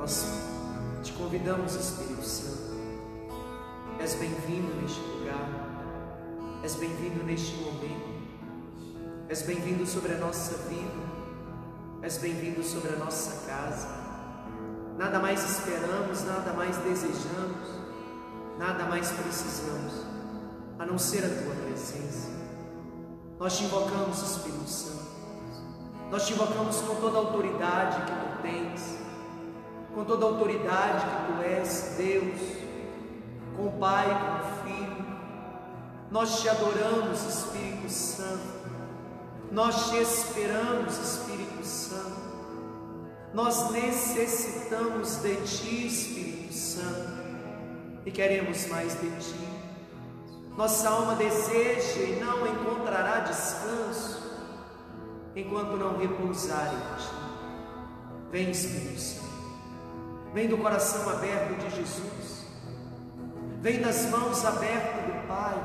Nós te convidamos, Espírito Santo. És bem-vindo neste lugar, és bem-vindo neste momento, és bem-vindo sobre a nossa vida, és bem-vindo sobre a nossa casa. Nada mais esperamos, nada mais desejamos, nada mais precisamos, a não ser a Tua presença. Nós te invocamos, Espírito Santo, nós te invocamos com toda a autoridade que Tu tens, com toda a autoridade que Tu és, Deus, com o Pai, com o Filho. Nós te adoramos, Espírito Santo, nós te esperamos, Espírito Santo, nós necessitamos de Ti, Espírito Santo, e queremos mais de Ti. Nossa alma deseja e não encontrará descanso enquanto não repousar em Ti. Vem, Espírito Santo, vem do coração aberto de Jesus, vem das mãos abertas do Pai,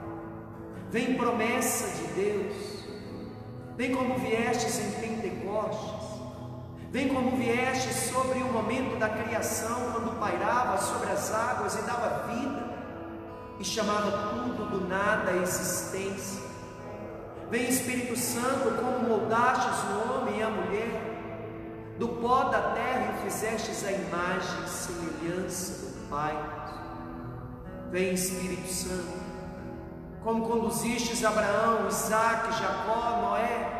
vem promessa de Deus, vem como viestes em Pentecostes, vem como viestes sobre o momento da criação, quando pairava sobre as águas e dava vida e chamava tudo do nada à existência. Vem, Espírito Santo, como moldastes o homem e a mulher, do pó da terra e fizestes a imagem e semelhança do Pai. Vem, Espírito Santo, como conduzistes Abraão, Isaque, Jacó, Noé,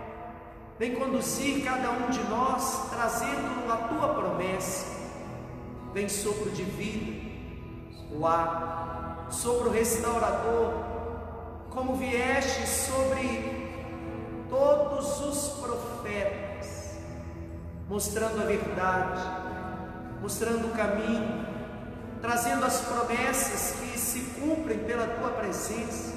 vem conduzir cada um de nós, trazendo a Tua promessa. Vem sopro de vida, o ar, sopro restaurador, como vieste sobre todos os profetas, mostrando a verdade, mostrando o caminho, trazendo as promessas que se cumprem pela Tua presença.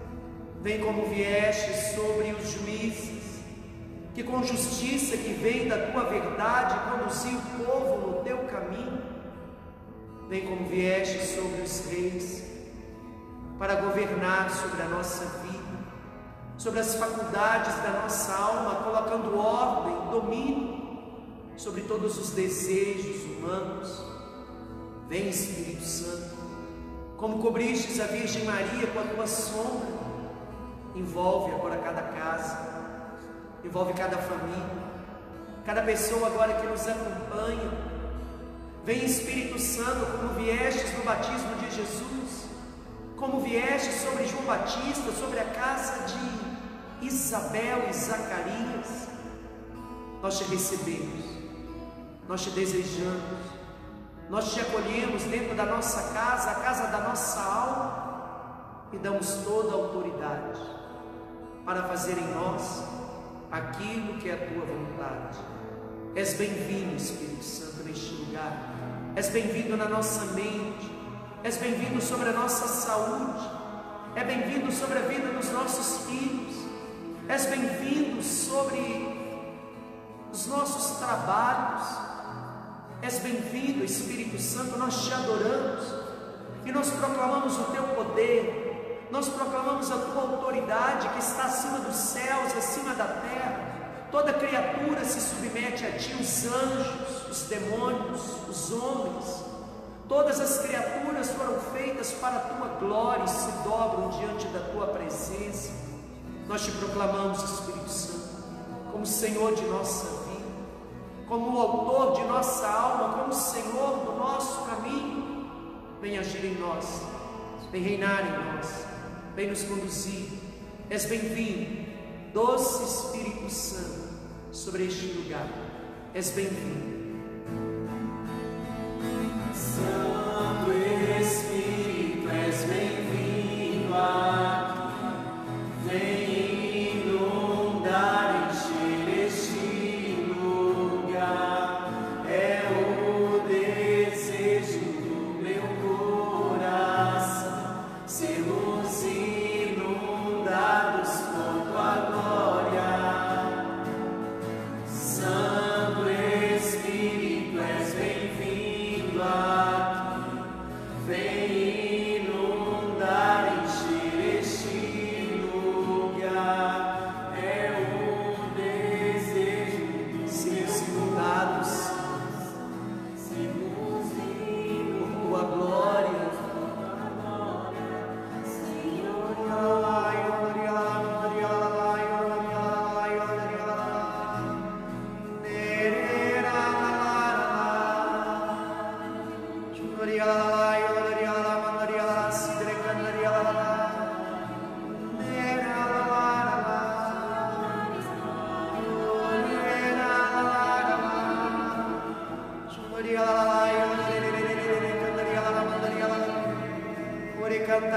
Vem como vieste sobre os juízes, que com justiça que vem da Tua verdade conduziu o povo no Teu caminho. Vem como vieste sobre os reis, para governar sobre a nossa vida, sobre as faculdades da nossa alma, colocando ordem, domínio sobre todos os desejos humanos. Vem, Espírito Santo, como cobristes a Virgem Maria com a Tua sombra, envolve agora cada casa, envolve cada família, cada pessoa agora que nos acompanha. Vem, Espírito Santo, como viestes no batismo de Jesus, como viestes sobre João Batista, sobre a casa de Isabel e Zacarias. Nós te recebemos, nós te desejamos, nós te acolhemos dentro da nossa casa, a casa da nossa alma, e damos toda a autoridade para fazer em nós aquilo que é a Tua vontade. És bem-vindo, Espírito Santo, neste lugar. És bem-vindo na nossa mente, és bem-vindo sobre a nossa saúde, é bem-vindo sobre a vida dos nossos filhos, és bem-vindo sobre os nossos trabalhos, és bem-vindo, Espírito Santo. Nós te adoramos e nós proclamamos o Teu poder, nós proclamamos a Tua autoridade que está acima dos céus, acima da terra. Toda criatura se submete a Ti, os anjos, os demônios, os homens, todas as criaturas foram feitas para a Tua glória e se dobram diante da Tua presença. Nós te proclamamos, Espírito Santo, como Senhor de nossa vida, como o autor de nossa alma, como o Senhor do nosso caminho. Vem agir em nós, vem reinar em nós, vem nos conduzir. És bem-vindo, doce Espírito Santo, sobre este lugar. És bem-vindo. Santo Espírito, és bem-vindo aqui. Vem inundar, encher este lugar. É o desejo do meu coração, sermos inundados com Tua glória. Santo Espírito, és bem-vindo aqui.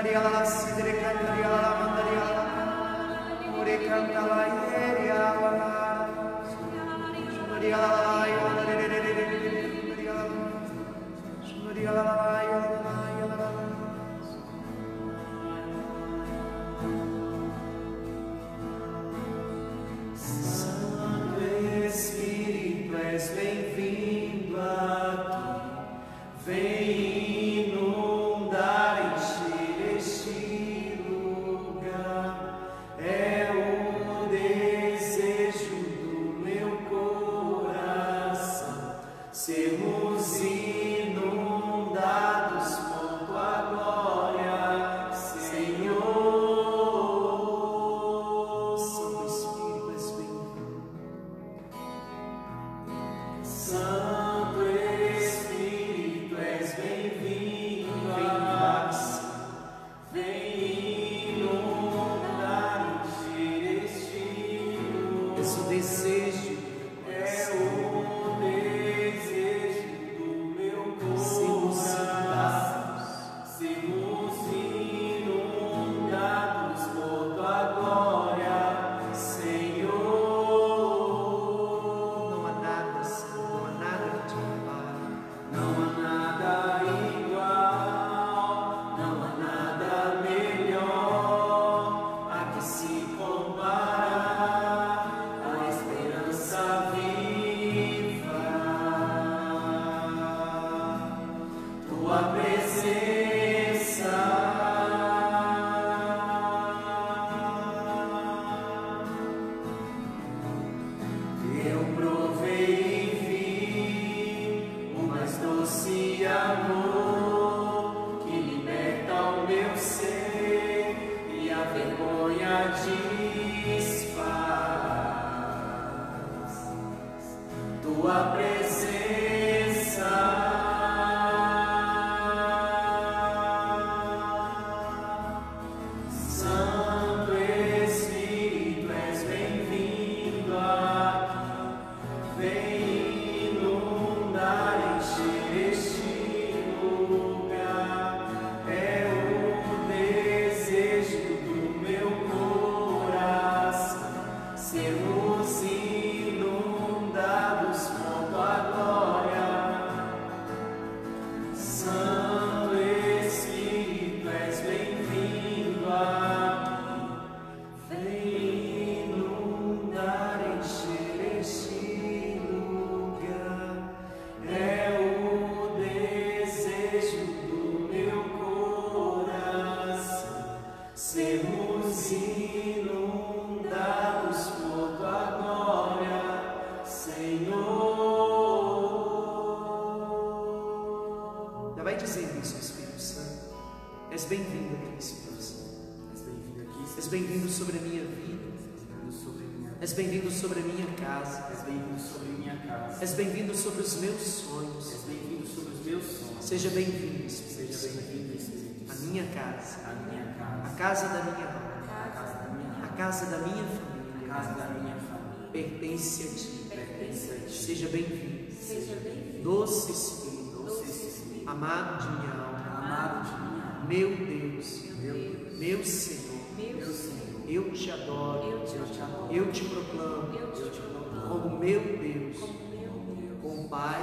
És bem-vindo sobre os meus sonhos. És bem-vindo sobre os meus sonhos. Seja bem-vindo, Seja bem-vindo, Espírito. A minha casa. A minha casa. A casa da minha mãe. A casa da minha mãe. A casa da minha família. A casa da minha família. Pertence a ti. Pertence a ti. Seja bem-vindo. Seja bem-vindo. Doce Espírito. Doce Espírito. Amado de minha alma. Amado de minha alma. Meu Deus. Meu Deus. Meu Senhor. Meu Senhor. Eu te adoro. Eu te adoro. Eu te proclamo. Eu te proclamo. Como meu Deus. Com o Pai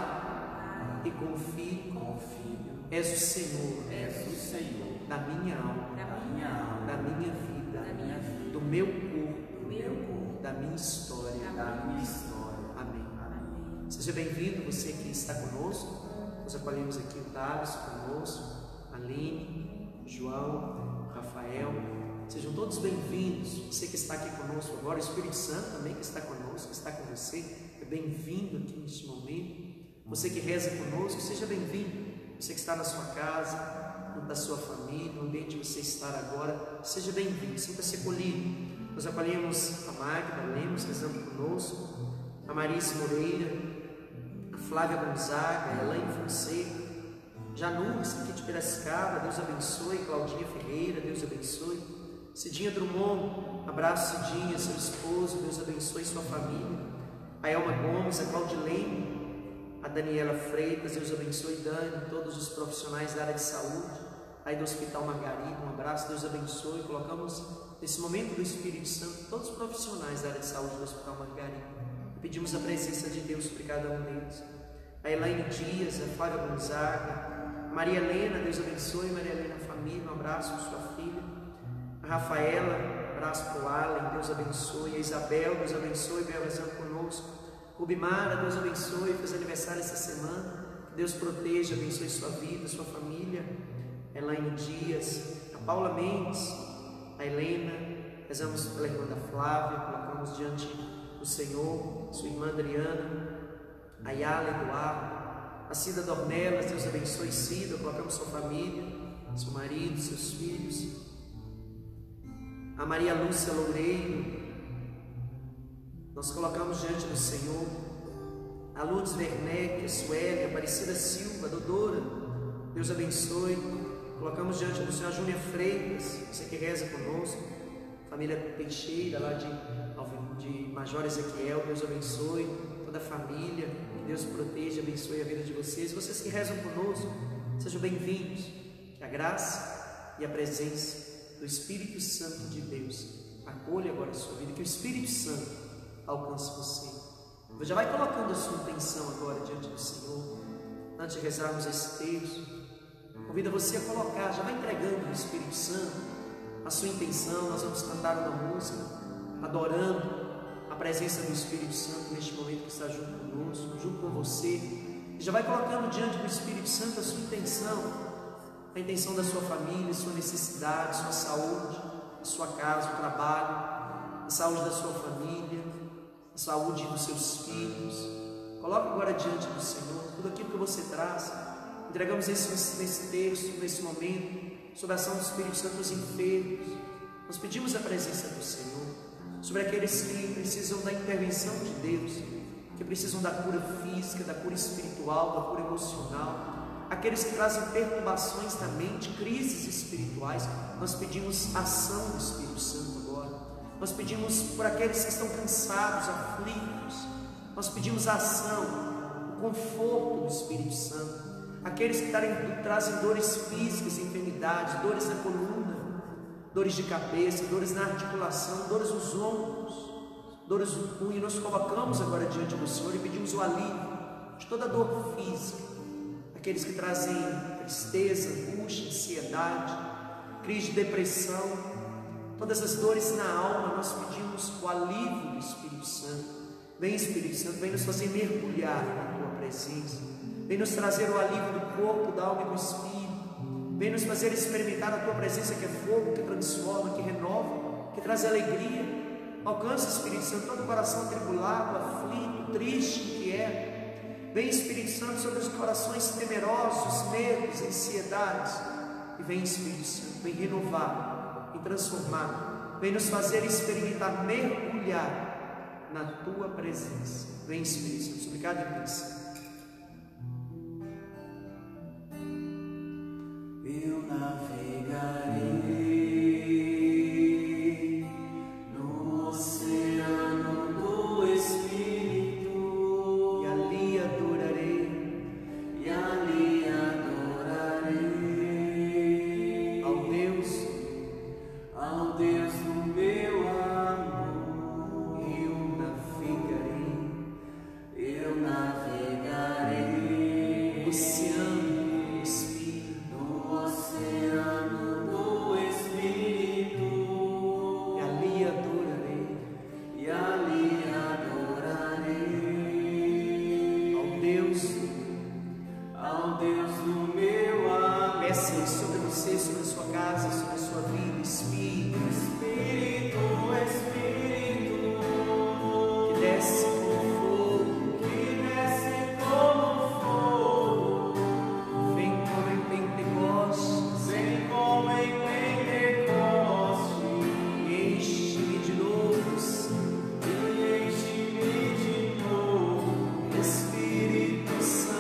e com o Filho, és o Senhor, da minha alma, da minha vida, do meu corpo, da minha história. Amém. Seja bem-vindo, você que está conosco. Nós acolhemos aqui o Davis conosco, a Aline, o João, o Rafael. Sejam todos bem-vindos. Você que está aqui conosco agora, o Espírito Santo também que está conosco, está com você. Bem-vindo aqui neste momento. Você que reza conosco, seja bem-vindo. Você que está na sua casa, da sua família, no ambiente que você está agora, seja bem-vindo, sinta-se acolhido. Nós acolhemos a Magda Lemos, rezando conosco, a Marice Moreira, a Flávia Gonzaga, a Elaine Fonseca, Janus, aqui de Piracicaba, Deus abençoe. Claudinha Ferreira, Deus abençoe. Cidinha Drummond, abraço Cidinha, seu esposo, Deus abençoe sua família. A Elma Gomes, a Claudilene, a Daniela Freitas, Deus abençoe Dani, todos os profissionais da área de saúde, aí do Hospital Margarida, um abraço, Deus abençoe. Colocamos nesse momento do Espírito Santo todos os profissionais da área de saúde do Hospital Margarida. Pedimos a presença de Deus sobre cada um deles. A Elaine Dias, a Flávia Gonzaga, Maria Helena, Deus abençoe. Maria Helena, família, um abraço para sua filha. A Rafaela, um abraço para o Allen, Deus abençoe. A Isabel, Deus abençoe, venha rezando conosco. Rubimara, Deus abençoe, fez aniversário essa semana. Que Deus proteja, abençoe sua vida, sua família. Elaine Dias, a Paula Mendes, a Helena, rezamos pela irmã da Flávia, colocamos diante do Senhor, sua irmã Adriana, a Yala Eduardo, a Cida Dornelas, Deus abençoe Cida, colocamos sua família, seu marido, seus filhos, a Maria Lúcia Loureiro, nós colocamos diante do Senhor, a Lourdes Werneck, a Sueli, a Aparecida Silva, a Dodora, Deus abençoe. Colocamos diante do Senhor a Júnia Freitas, você que reza conosco, família Teixeira, lá de Major Ezequiel, Deus abençoe, toda a família, que Deus proteja, abençoe a vida de vocês. Vocês que rezam conosco, sejam bem-vindos, que a graça e a presença do Espírito Santo de Deus acolha agora a sua vida, que o Espírito Santo alcance você. Você já vai colocando a sua intenção agora diante do Senhor, antes de rezarmos esse texto. Convido você a colocar, já vai entregando no Espírito Santo a sua intenção. Nós vamos cantar uma música, adorando a presença do Espírito Santo neste momento que está junto conosco, junto com você. E já vai colocando diante do Espírito Santo a sua intenção, a intenção da sua família, sua necessidade, sua saúde, a sua casa, o trabalho, a saúde da sua família, a saúde dos seus filhos. Coloque agora diante do Senhor tudo aquilo que você traz. Entregamos nesse texto, nesse momento, sob a ação do Espírito Santo, os enfermos. Nós pedimos a presença do Senhor sobre aqueles que precisam da intervenção de Deus, que precisam da cura física, da cura espiritual, da cura emocional, aqueles que trazem perturbações na mente, crises espirituais. Nós pedimos a ação do Espírito Santo agora. Nós pedimos por aqueles que estão cansados, aflitos. Nós pedimos a ação, o conforto do Espírito Santo. Aqueles que trazem dores físicas, enfermidades, dores na coluna, dores de cabeça, dores na articulação, dores nos ombros, dores no punho, nós colocamos agora diante do Senhor e pedimos o alívio de toda dor física. Aqueles que trazem tristeza, angústia, ansiedade, crise de depressão, todas as dores na alma, nós pedimos o alívio do Espírito Santo. Vem, Espírito Santo, vem nos fazer mergulhar na Tua presença. Vem nos trazer o alívio do corpo, da alma e do espírito. Vem nos fazer experimentar a Tua presença, que é fogo, que transforma, que renova, que traz alegria. Alcança, Espírito Santo, todo o coração atribulado, aflito, triste, inquieto. Vem, Espírito Santo, sobre os corações temerosos, medos, ansiedades. E vem, Espírito Santo, vem renovar, vem transformar. Vem nos fazer experimentar, mergulhar na Tua presença. Vem, Espírito Santo, sobre cada intenção. Eu navegarei no oceano do Espírito, E ali adorarei ao Deus do meu amor. Eu navegarei no oceano do Espírito. E ali adorarei ao Deus do meu amor. Peça sobre você, sobre a sua casa, sobre a sua vida, Espírito, que desce como fogo, vem como em Pentecostes, enche-me de novo, Espírito Santo.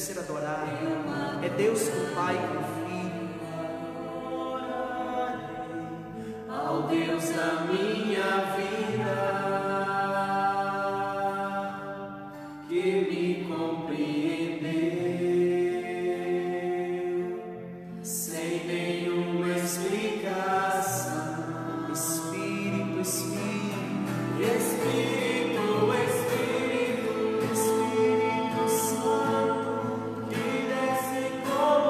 ser adorado. É Deus com o Pai e com o Filho. Ao Deus da minha vida, que me compreendeu, sem nenhuma explicação. Espírito, Espírito, Espírito, Espírito, Espírito Santo, que desce como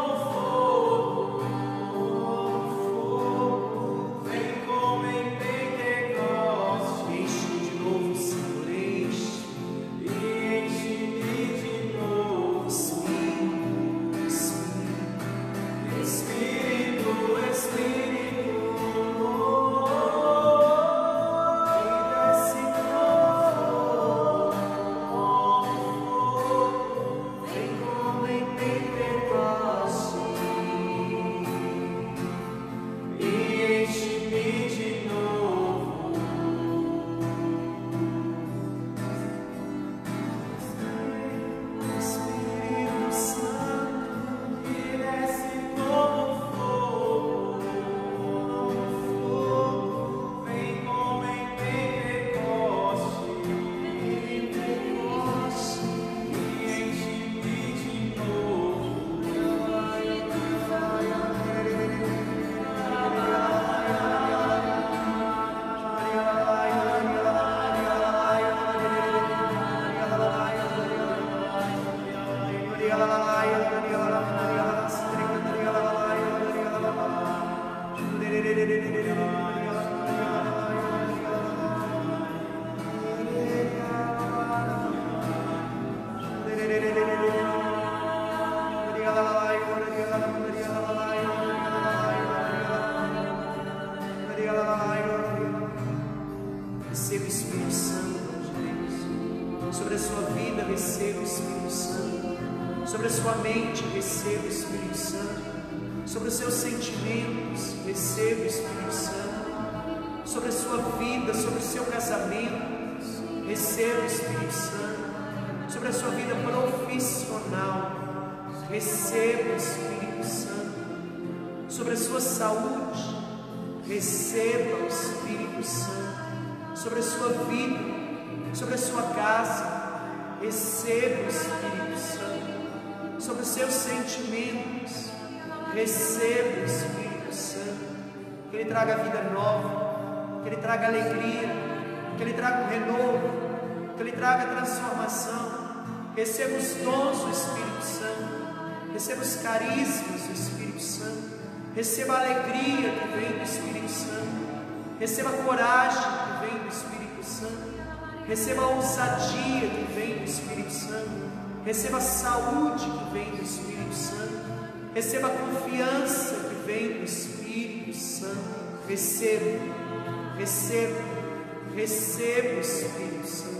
fogo, vem como em Pentecostes, enche de novo, Senhor, enche. e enche-me de novo. Espírito, Espírito, Espírito, Espírito, vem como em Pentecostes. e enche-me de novo. Espírito Santo, Que desce como fogo, vem como em Pentecostes, e enche-me de novo. Receba o Espírito Santo de Deus. Sobre a sua vida, receba o Espírito Santo. Sobre a sua mente, receba o Espírito Santo. Sobre os seus sentimentos, receba o Espírito Santo. Sobre a sua vida, sobre o seu casamento, receba o Espírito Santo. Sobre a sua vida profissional, receba o Espírito Santo. Sobre a sua saúde, receba o Espírito Santo. Sobre a sua vida, sobre a sua casa, receba o Espírito Santo. Sobre os seus sentimentos, receba o Espírito Santo. Que Ele traga vida nova, que Ele traga alegria, que Ele traga um renovo, que Ele traga transformação. Receba os dons do Espírito Santo, receba os carismas do Espírito Santo, receba a alegria que vem do Espírito Santo, receba a coragem que vem do Espírito Santo, receba a ousadia que vem do Espírito Santo, receba a saúde que vem do Espírito Santo, receba a confiança que vem do Espírito Santo. Receba, receba, receba o Espírito Santo.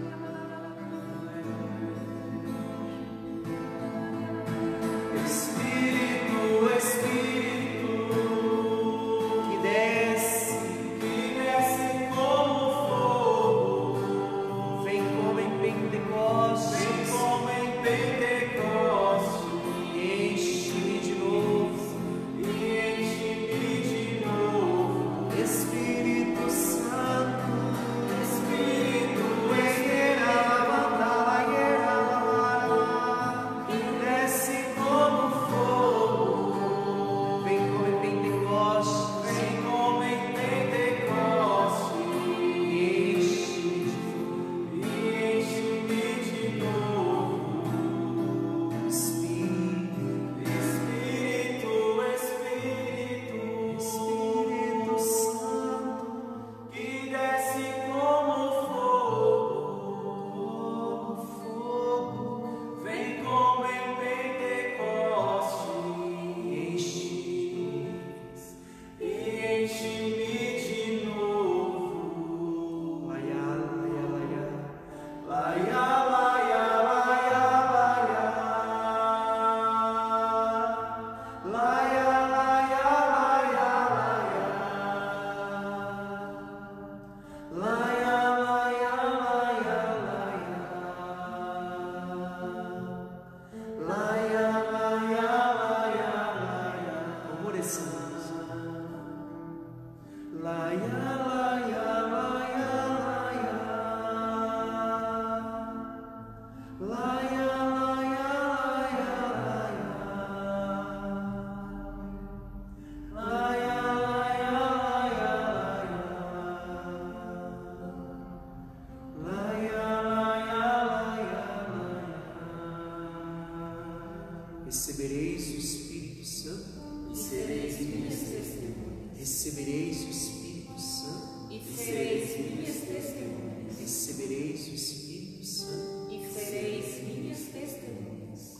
Espírito, Espírito, Que desce, que desce como fogo, vem como em Pentecostes, vem como em Pentecostes, enche-me de novo. e enche-me de novo. Espírito Santo, Espírito,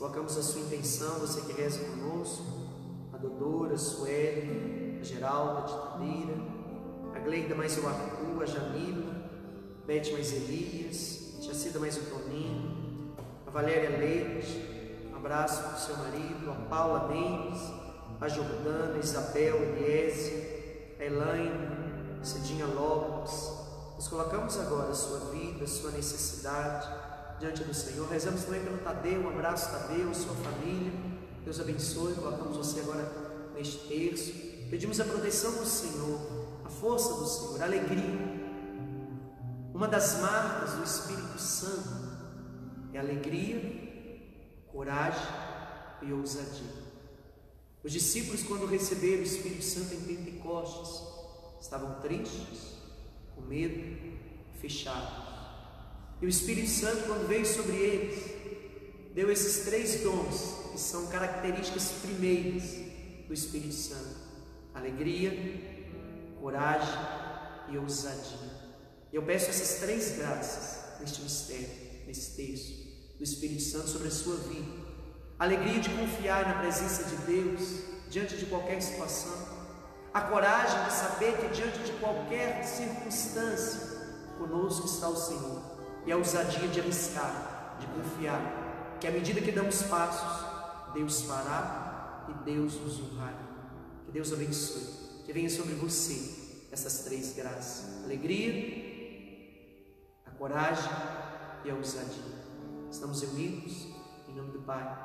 colocamos a sua intenção, você que reza conosco, a Dodora, a Sueli, a Geralda, a Titadeira, a Gleida mais o Arthur, a Jamila, Bete mais Elias, a Tia Cida mais o Toninho, a Valéria Leite, um abraço para o seu marido, a Paula Mendes, a Jordana, a Isabel, a Eliese, a Elaine, a Cidinha Lopes. Nós colocamos agora a sua vida, a sua necessidade diante do Senhor. Rezamos também pelo Tadeu, um abraço Tadeu, sua família, Deus abençoe. Colocamos você agora neste terço, pedimos a proteção do Senhor, a força do Senhor, a alegria. Uma das marcas do Espírito Santo é alegria, coragem e ousadia. Os discípulos, quando receberam o Espírito Santo em Pentecostes, estavam tristes, com medo, fechados. E o Espírito Santo, quando veio sobre eles, deu esses 3 dons, que são características primeiras do Espírito Santo: alegria, coragem e ousadia. E eu peço essas 3 graças neste mistério, nesse texto do Espírito Santo sobre a sua vida. Alegria de confiar na presença de Deus diante de qualquer situação, a coragem de saber que diante de qualquer circunstância conosco está o Senhor, e a ousadia de arriscar, de confiar que à medida que damos passos, Deus fará e Deus nos honrará. Que Deus abençoe, que venha sobre você essas 3 graças: alegria, a coragem e a ousadia. Estamos unidos em nome do Pai,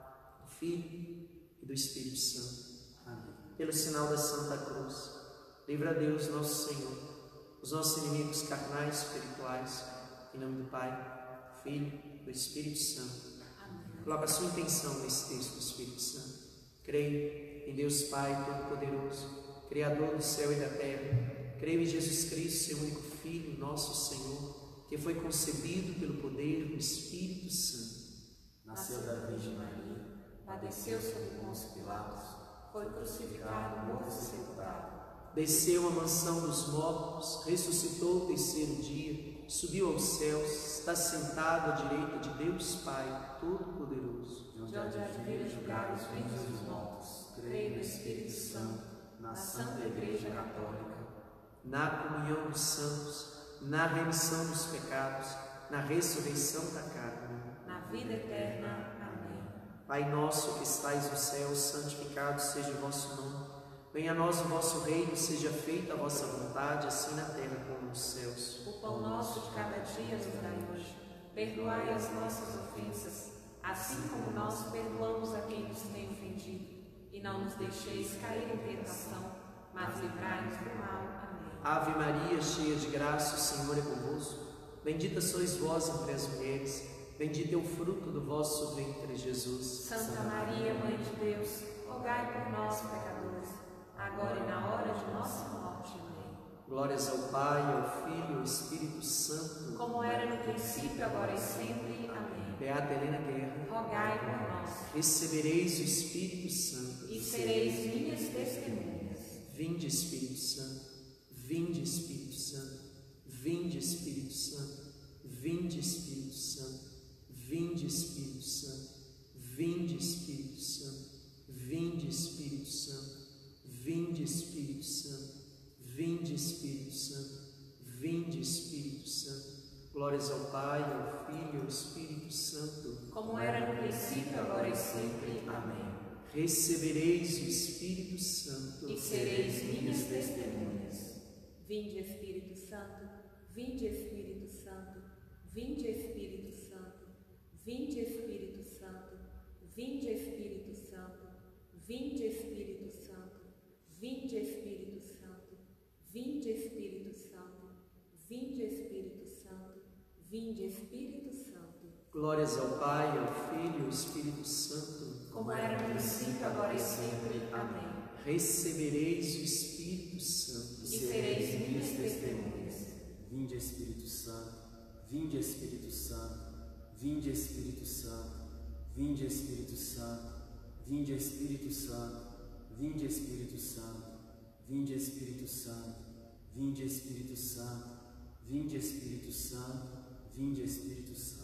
do Filho e do Espírito Santo. Amém. Pelo sinal da Santa Cruz, livra a Deus nosso Senhor os nossos inimigos carnais e espirituais. Em nome do Pai, do Filho e do Espírito Santo. Amém. Coloca a sua intenção nesse texto do Espírito Santo. Creio em Deus Pai Todo-Poderoso, Criador do céu e da terra. Creio em Jesus Cristo, seu único Filho, nosso Senhor, que foi concebido pelo poder do Espírito Santo. Nasceu da Virgem Maria, padeceu sob Pôncio Pilatos, foi crucificado, morto e sepultado. Desceu à mansão dos mortos, ressuscitou o 3º dia, subiu aos céus, está sentado à direita de Deus Pai Todo-Poderoso. De onde há de vir julgar os vivos e os mortos, creio no Espírito Santo, na Santa Igreja Católica, na comunhão dos santos, na remissão dos pecados, na ressurreição da carne, na vida eterna. Amém. Pai nosso que estais no céu, santificado seja o vosso nome. Venha a nós o vosso reino, seja feita a vossa vontade, assim na terra como nos céus. O pão nosso de cada dia nos dai hoje. Perdoai as nossas ofensas, assim como nós perdoamos a quem nos tem ofendido. E não nos deixeis cair em tentação, mas livrai-nos do mal. Amém. Ave Maria, cheia de graça, o Senhor é convosco. Bendita sois vós entre as mulheres, bendito é o fruto do vosso ventre, Jesus. Santa Maria, Mãe de Deus, rogai por nós, pecadores, agora e na hora de nossa morte. Amém. Glórias ao Pai, ao Filho e ao Espírito Santo, como era no princípio, agora e sempre. Amém. Beata Helena Guerra, rogai por nós. Recebereis o Espírito Santo e sereis minhas testemunhas. Vinde, Espírito Santo, vinde, Espírito Santo, vinde, Espírito Santo, vinde, Espírito Santo, vinde, Espírito Santo, vinde, Espírito Santo, vinde, Espírito Santo, vinde, Espírito Santo, vinde, Espírito Santo, vinde, Espírito Santo. Glórias ao Pai, ao Filho e ao Espírito Santo, como era no princípio, agora e sempre. Amém. Recebereis o Espírito Santo e sereis minhas testemunhas. Vinde, Espírito Santo, vinde, Espírito Santo, vinde, Espírito Santo, vinde, Espírito Santo, vinde, Espírito Santo, vinde, Espírito Santo, vinde, Espírito Santo, vinde, Espírito Santo, vinde, Espírito Santo, vinde, Espírito Santo. Glórias ao Pai, ao Filho e ao Espírito Santo, como era no princípio, agora e sempre. Amém. Recebereis o Espírito Santo e sereis minhas testemunhas. Vinde, Espírito Santo, vinde, Espírito Santo, vinde, Espírito Santo, vinde, Espírito Santo, vinde, Espírito Santo, vinde, Espírito Santo, vinde, Espírito Santo, vinde, Espírito Santo, vinde, Espírito Santo, vinde, Espírito Santo.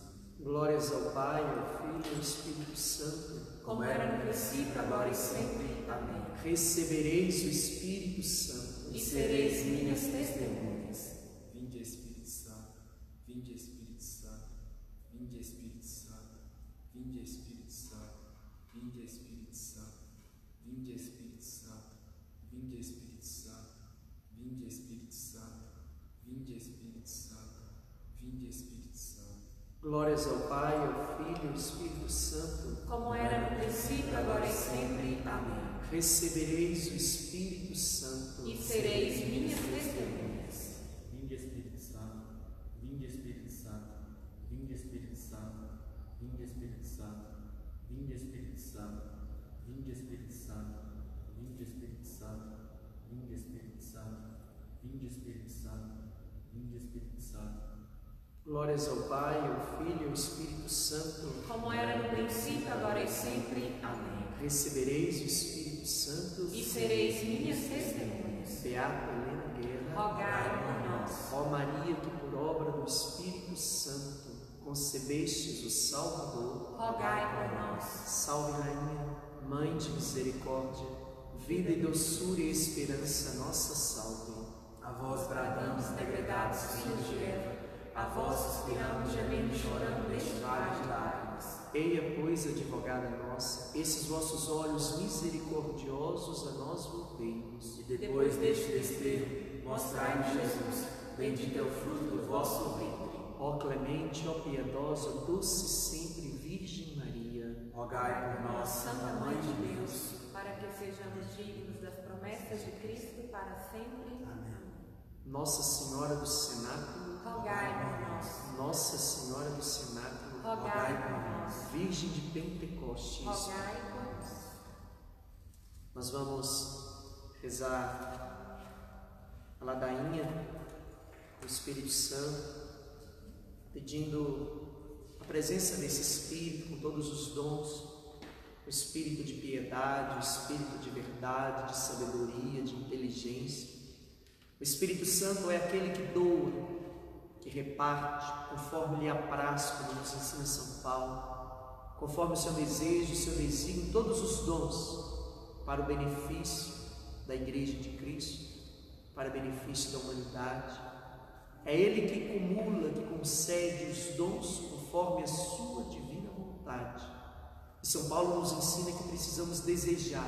Glórias ao Pai, ao Filho e ao Espírito Santo, como era no princípio, agora e sempre. Amém. recebereis o Espírito Santo E sereis minhas testemunhas. Vinde Espírito Santo, vinde Espírito Santo, vinde Espírito Santo, vinde Espírito Santo, vinde Espírito Santo, vinde Espírito Santo, vinde Espírito Santo, vinde Espírito Santo, vinde Espírito Santo, vinde Espírito Santo. Glórias ao Pai, ao Filho e ao Espírito Santo, Como era no princípio, agora e sempre. Amém. recebereis o Espírito Santo E sereis minhas testemunhas. Vinde Espírito Santo, vinde Espírito Santo, vinde Espírito Santo, vinde Espírito Santo, vinde Espírito Santo, vinde Espírito Santo, vinde Espírito Santo, vinde Espírito Santo, vinde Espírito Santo, vinde Espírito Santo. Glórias ao Pai, ao Filho e ao Espírito Santo, Como era no princípio, agora e sempre. Amém. recebereis o Espírito Santo E sereis minhas testemunhas. Beata Helena Guerra, Rogai por nós. ó Maria, que por obra do Espírito Santo concebestes o Salvador, Rogai por nós. salve Rainha, Mãe de Misericórdia, vida e doçura e esperança, nossa salve. A vós bradamos, Degredados filhos de Eva, a vós suspiramos, gemendo e chorando neste vale de lágrimas. Eia, pois, advogada nossa, esses vossos olhos misericordiosos a nós volvemos. e depois deste desterro, mostrai-nos Jesus, bendito é o fruto do vosso ventre. Ó clemente, ó piedosa, doce sempre Virgem Maria, Rogai por nós, Santa Mãe de Deus, para que sejamos dignos das promessas de Cristo para sempre. Amém. Nossa Senhora do Cenáculo, Rogai por nós. Nossa Senhora do Cenáculo, Rogai por nós. Virgem de Pentecostes, Rogai por nós. nós vamos rezar a ladainha do Espírito Santo, pedindo a presença desse Espírito com todos os dons, o Espírito de piedade, o Espírito de verdade, de sabedoria, de inteligência. O Espírito Santo é aquele que doa, que reparte, conforme lhe apraz, como nos ensina São Paulo, conforme o seu desejo, o seu desígnio, todos os dons para o benefício da Igreja de Cristo, para o benefício da humanidade. É Ele que acumula, que concede os dons conforme a sua divina vontade. E São Paulo nos ensina que precisamos desejar,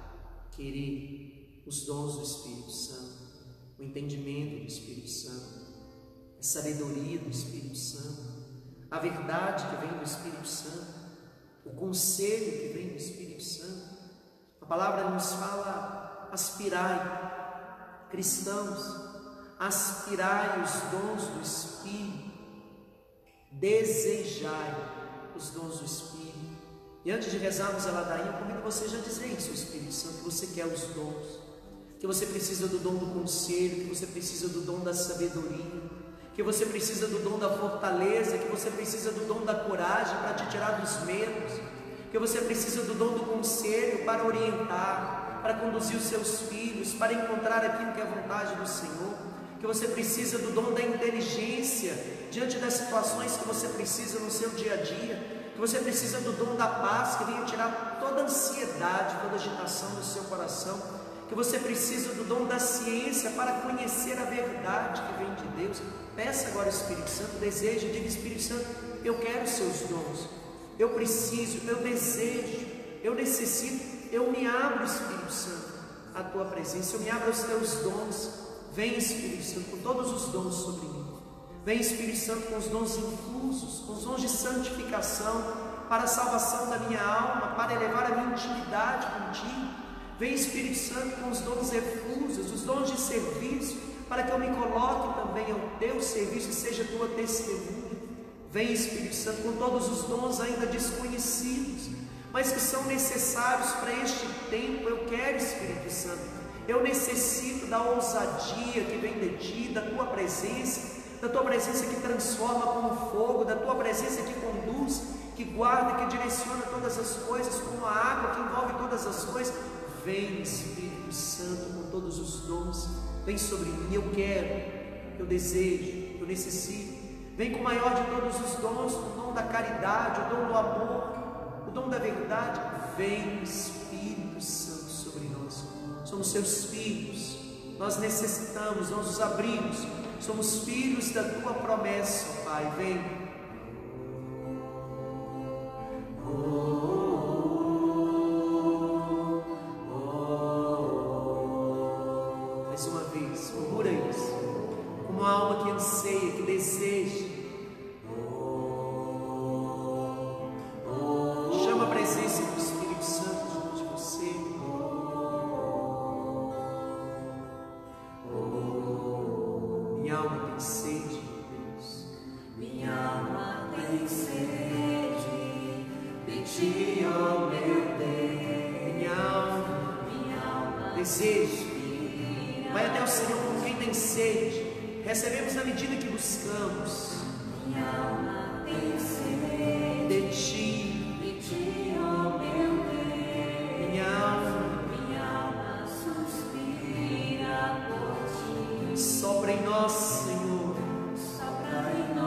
querer os dons do Espírito Santo, o entendimento do Espírito Santo, a sabedoria do Espírito Santo, a verdade que vem do Espírito Santo, o conselho que vem do Espírito Santo. A palavra nos fala: aspirai, cristãos, aspirai os dons do Espírito, desejai os dons do Espírito. E antes de rezarmos a ladainha, eu convido você já a dizer isso ao Espírito Santo, que você quer os dons, que você precisa do dom do conselho, que você precisa do dom da sabedoria, que você precisa do dom da fortaleza, que você precisa do dom da coragem para te tirar dos medos, que você precisa do dom do conselho para orientar, para conduzir os seus filhos, para encontrar aquilo que é a vontade do Senhor, que você precisa do dom da inteligência diante das situações que você precisa no seu dia a dia, que você precisa do dom da paz que venha tirar toda a ansiedade, toda a agitação do seu coração, que você precisa do dom da ciência para conhecer a verdade que vem de Deus. Peça agora ao Espírito Santo, deseja, diga: Espírito Santo, eu quero os seus dons, eu preciso, eu desejo, eu necessito, eu me abro, Espírito Santo, à tua presença, eu me abro aos teus dons. Vem, Espírito Santo, com todos os dons sobre mim. Vem, Espírito Santo, com os dons infusos, com os dons de santificação, para a salvação da minha alma, para elevar a minha intimidade contigo. Vem, Espírito Santo, com os dons efusos, os dons de serviço, para que eu me coloque também ao teu serviço e seja tua testemunha. Vem, Espírito Santo, com todos os dons ainda desconhecidos, mas que são necessários para este tempo. Eu quero, Espírito Santo, eu necessito da ousadia que vem de ti, da tua presença que transforma como fogo, da tua presença que conduz, que guarda, que direciona todas as coisas, como a água que envolve todas as coisas. Vem, Espírito Santo, com todos os dons, vem sobre mim. Eu quero, eu desejo, eu necessito. Vem com o maior de todos os dons, o dom da caridade, o dom do amor, o dom da verdade. Vem, Espírito Santo, sobre nós. Somos seus filhos, nós necessitamos, nós nos abrimos, somos filhos da tua promessa, Pai. Vem. Mais uma vez, murmura isso, como uma alma que anseia, que deseja. Chama a presença do Espírito Santo junto de você. Minha alma tem sede, Deus. Minha alma tem sede de ti, ó meu Deus. Minha alma deseja. Vai até o Senhor com quem tem sede. Recebemos na medida que buscamos. Minha alma tem sede de ti, ó meu Deus. Minha alma suspira por ti. Sopra em nós, Senhor. Sopra em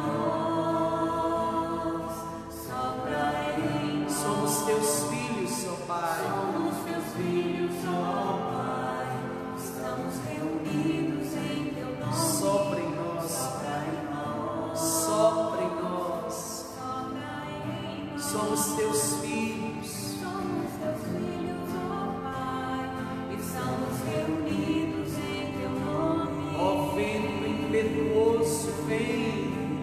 nós, sopra em nós. Somos teus filhos, ó Pai. Somos teus filhos, ó Pai. Estamos reunidos em teu nome. Sopra em nós, sopra em nós. Somos teus filhos. Somos teus filhos, ó Pai. Estamos reunidos em teu nome. Ó vento impetuoso, vem.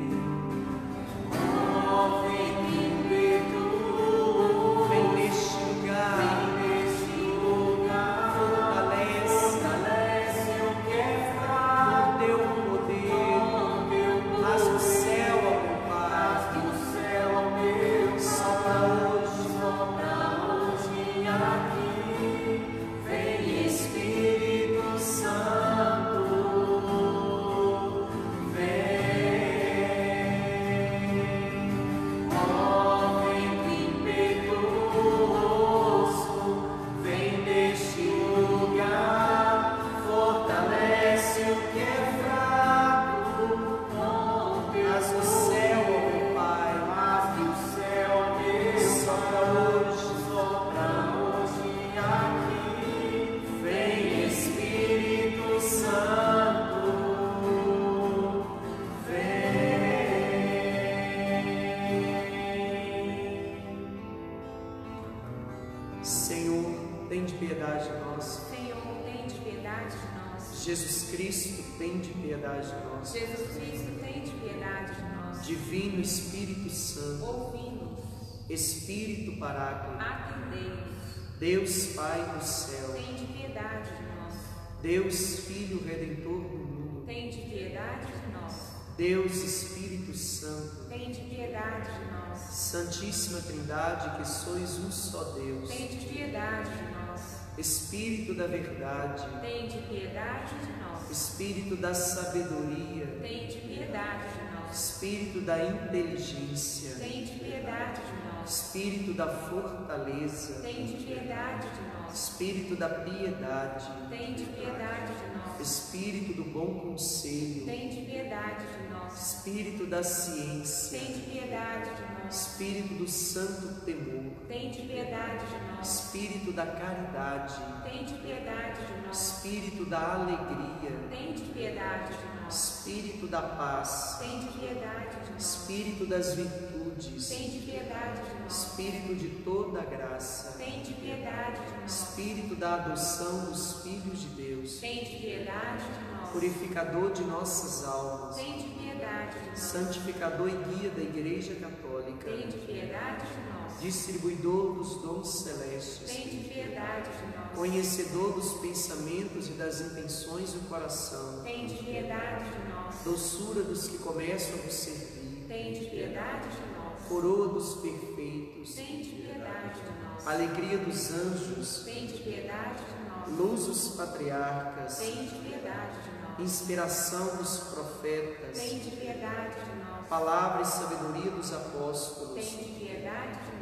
Jesus Cristo, tem de piedade de nós. Jesus Cristo, tem de piedade de nós. Divino Espírito Santo, ouvi-nos. Espírito Paráclito, atendei-nos. Deus Pai do céu, tem de piedade de nós. Deus Filho Redentor do mundo, tem de piedade de nós. Deus Espírito Santo, tem de piedade de nós. Santíssima Trindade, que sois um só Deus, tem de piedade de nós. Espírito da verdade, tem de piedade de nós. Espírito da sabedoria, tem de piedade de nós. Espírito da inteligência, tem de piedade de nós. Espírito da fortaleza, tem de piedade de nós. Espírito da piedade, tem de piedade de nós. Espírito do bom conselho, tem de piedade de nós. Espírito da ciência, tem de piedade de nós. Espírito do santo temor, tem de piedade de nós. Espírito da caridade, tem de piedade de nós. Espírito da alegria, tem de piedade de nós. Espírito da paz, tem de piedade de nós. Espírito das virtudes, tem de piedade de nós. Espírito de toda a graça, tem de piedade de nós. Espírito da adoção dos filhos de Deus, tem de piedade de nós. purificador de nossas almas, tem de piedade de nós. santificador e guia da Igreja Católica, tem de piedade de nós. distribuidor dos dons celestes, tem de piedade de nós. conhecedor dos pensamentos e das intenções do coração, tem de piedade de nós. doçura dos que começam a vos servir, tem de piedade de nós. coroa dos perfeitos, tem de piedade de nós. alegria dos anjos, tem de piedade de nós. luz dos patriarcas, tem de piedade de nós. inspiração dos profetas, tem de piedade de nós. palavra e sabedoria dos apóstolos, tem de piedade de nós.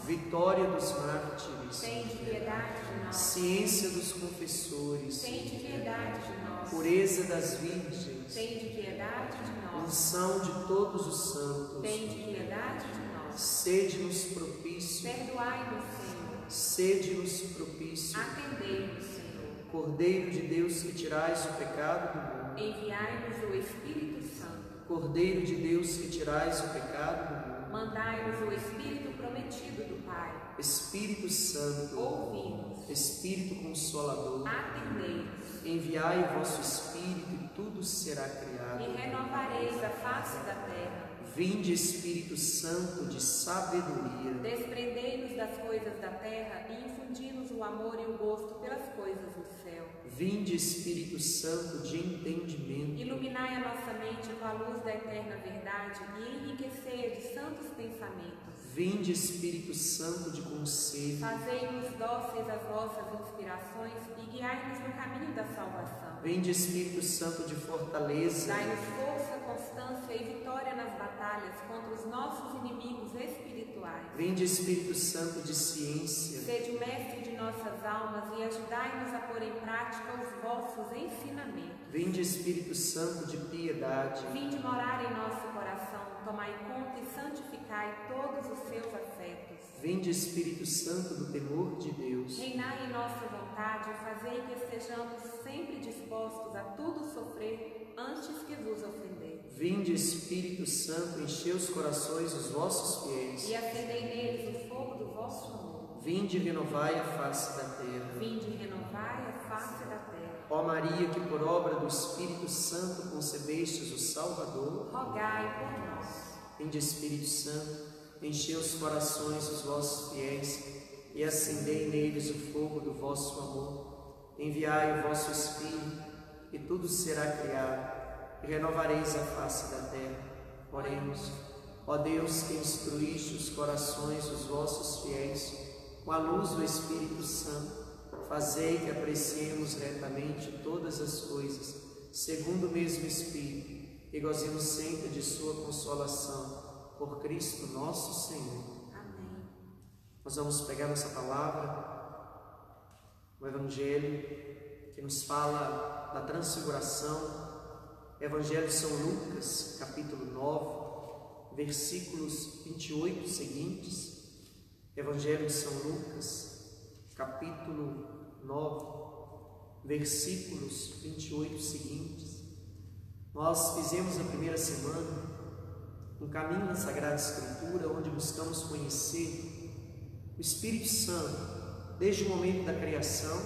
vitória dos mártires, tende piedade de nós. ciência dos confessores, Tende piedade de nós. pureza das virgens, Tende piedade de nós. unção de todos os santos, Tende piedade de nós. sede-nos propício, Perdoai-nos, Senhor. sede-nos propício, Atendei-nos, Senhor. Cordeiro de Deus que tirais o pecado do mundo, Enviai-nos o Espírito Santo. Cordeiro de Deus que tirais o pecado do mundo, Mandai-nos o Espírito prometido do Pai. Espírito Santo, Ouvi-nos. Espírito Consolador, Atendei-nos. enviai o vosso Espírito e tudo será criado. E renovareis a face da terra. Vinde, Espírito Santo de sabedoria, Desprendei-nos das coisas da terra e infundi-nos o amor e o gosto pelas coisas do céu. vinde, Espírito Santo de entendimento, Iluminai a nossa mente com a luz da eterna verdade e enriquecei-a de santos pensamentos. vinde, Espírito Santo de conselho, Fazei-nos dóceis às vossas inspirações e guiai-nos no caminho da salvação. vinde, Espírito Santo de fortaleza, Dai-nos força, constância e vitória nas batalhas contra os nossos inimigos espirituais. vinde, Espírito Santo de ciência, Sede o mestre de nossas almas e ajudai-nos a pôr em prática os vossos ensinamentos. vinde, Espírito Santo de piedade, Vinde morar em nosso coração, tomai conta e santificai todos os seus afetos. vinde, Espírito Santo do temor de Deus, Reinai em nossa vontade e fazei que estejamos sempre dispostos a tudo sofrer antes que vos ofender. vinde, Espírito Santo, enchei os corações dos vossos fiéis, E acendei neles o fogo do vosso amor. vinde e renovai a face da terra. Vinde e renovai a face da terra. Ó Maria, que por obra do Espírito Santo concebestes o Salvador, Rogai por nós. vinde, Espírito Santo, enchei os corações dos vossos fiéis e acendei neles o fogo do vosso amor. Enviai o vosso Espírito e tudo será criado e renovareis a face da terra. Oremos. Ó Deus, que instruíste os corações dos vossos fiéis com a luz do Espírito Santo, fazei que apreciemos retamente todas as coisas, segundo o mesmo Espírito, e gozemos sempre de sua consolação, por Cristo nosso Senhor. Amém. Nós vamos pegar nossa palavra, o Evangelho, que nos fala da transfiguração, Evangelho de São Lucas, capítulo 9, versículos 28 seguintes. Evangelho de São Lucas, capítulo 9, versículos 28 seguintes. Nós fizemos na primeira semana um caminho na Sagrada Escritura, onde buscamos conhecer o Espírito Santo, desde o momento da criação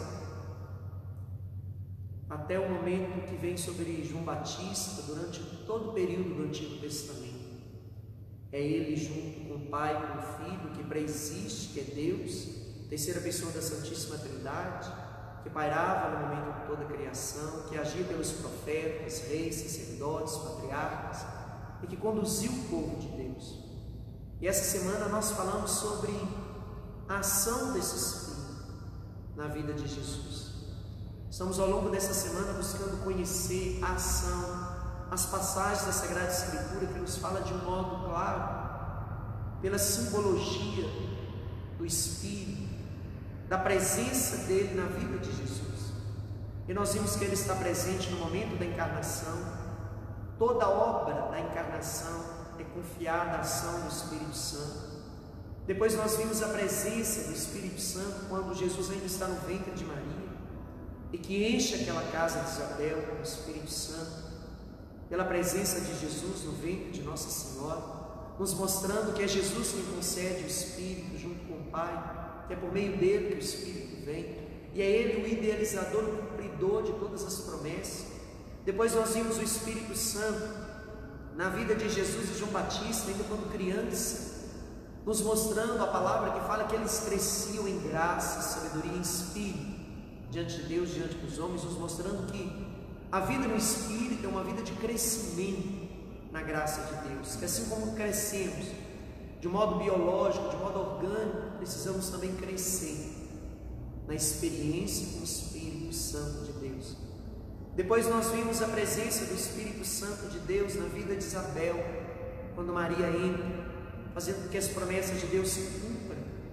até o momento que vem sobre João Batista, durante todo o período do Antigo Testamento. É Ele junto com o Pai, com o Filho, que preexiste, que é Deus, terceira pessoa da Santíssima Trindade, que pairava no momento de toda a criação, que agia pelos profetas, reis, sacerdotes, patriarcas, e que conduziu o povo de Deus. E essa semana nós falamos sobre a ação desse Espírito na vida de Jesus. Estamos ao longo dessa semana buscando conhecer a ação, as passagens da Sagrada Escritura que nos fala de um modo claro, pela simbologia do Espírito, da presença dele na vida de Jesus. E nós vimos que ele está presente no momento da encarnação. Toda a obra da encarnação é confiada à ação do Espírito Santo. Depois nós vimos a presença do Espírito Santo quando Jesus ainda está no ventre de Maria e que enche aquela casa de Isabel com o Espírito Santo, pela presença de Jesus no ventre de Nossa Senhora, nos mostrando que é Jesus quem concede o Espírito junto com o Pai, que é por meio dele que o Espírito vem, e é ele o idealizador, o cumpridor de todas as promessas. Depois nós vimos o Espírito Santo na vida de Jesus e João Batista, ainda quando criança, nos mostrando a palavra que fala que eles cresciam em graça, sabedoria e espírito diante de Deus, diante dos homens, nos mostrando que a vida no Espírito é uma vida de crescimento na graça de Deus, que assim como crescemos de modo biológico, de modo orgânico, precisamos também crescer na experiência com o Espírito Santo de Deus. Depois nós vimos a presença do Espírito Santo de Deus na vida de Isabel, quando Maria entra, fazendo com que as promessas de Deus se cumpram,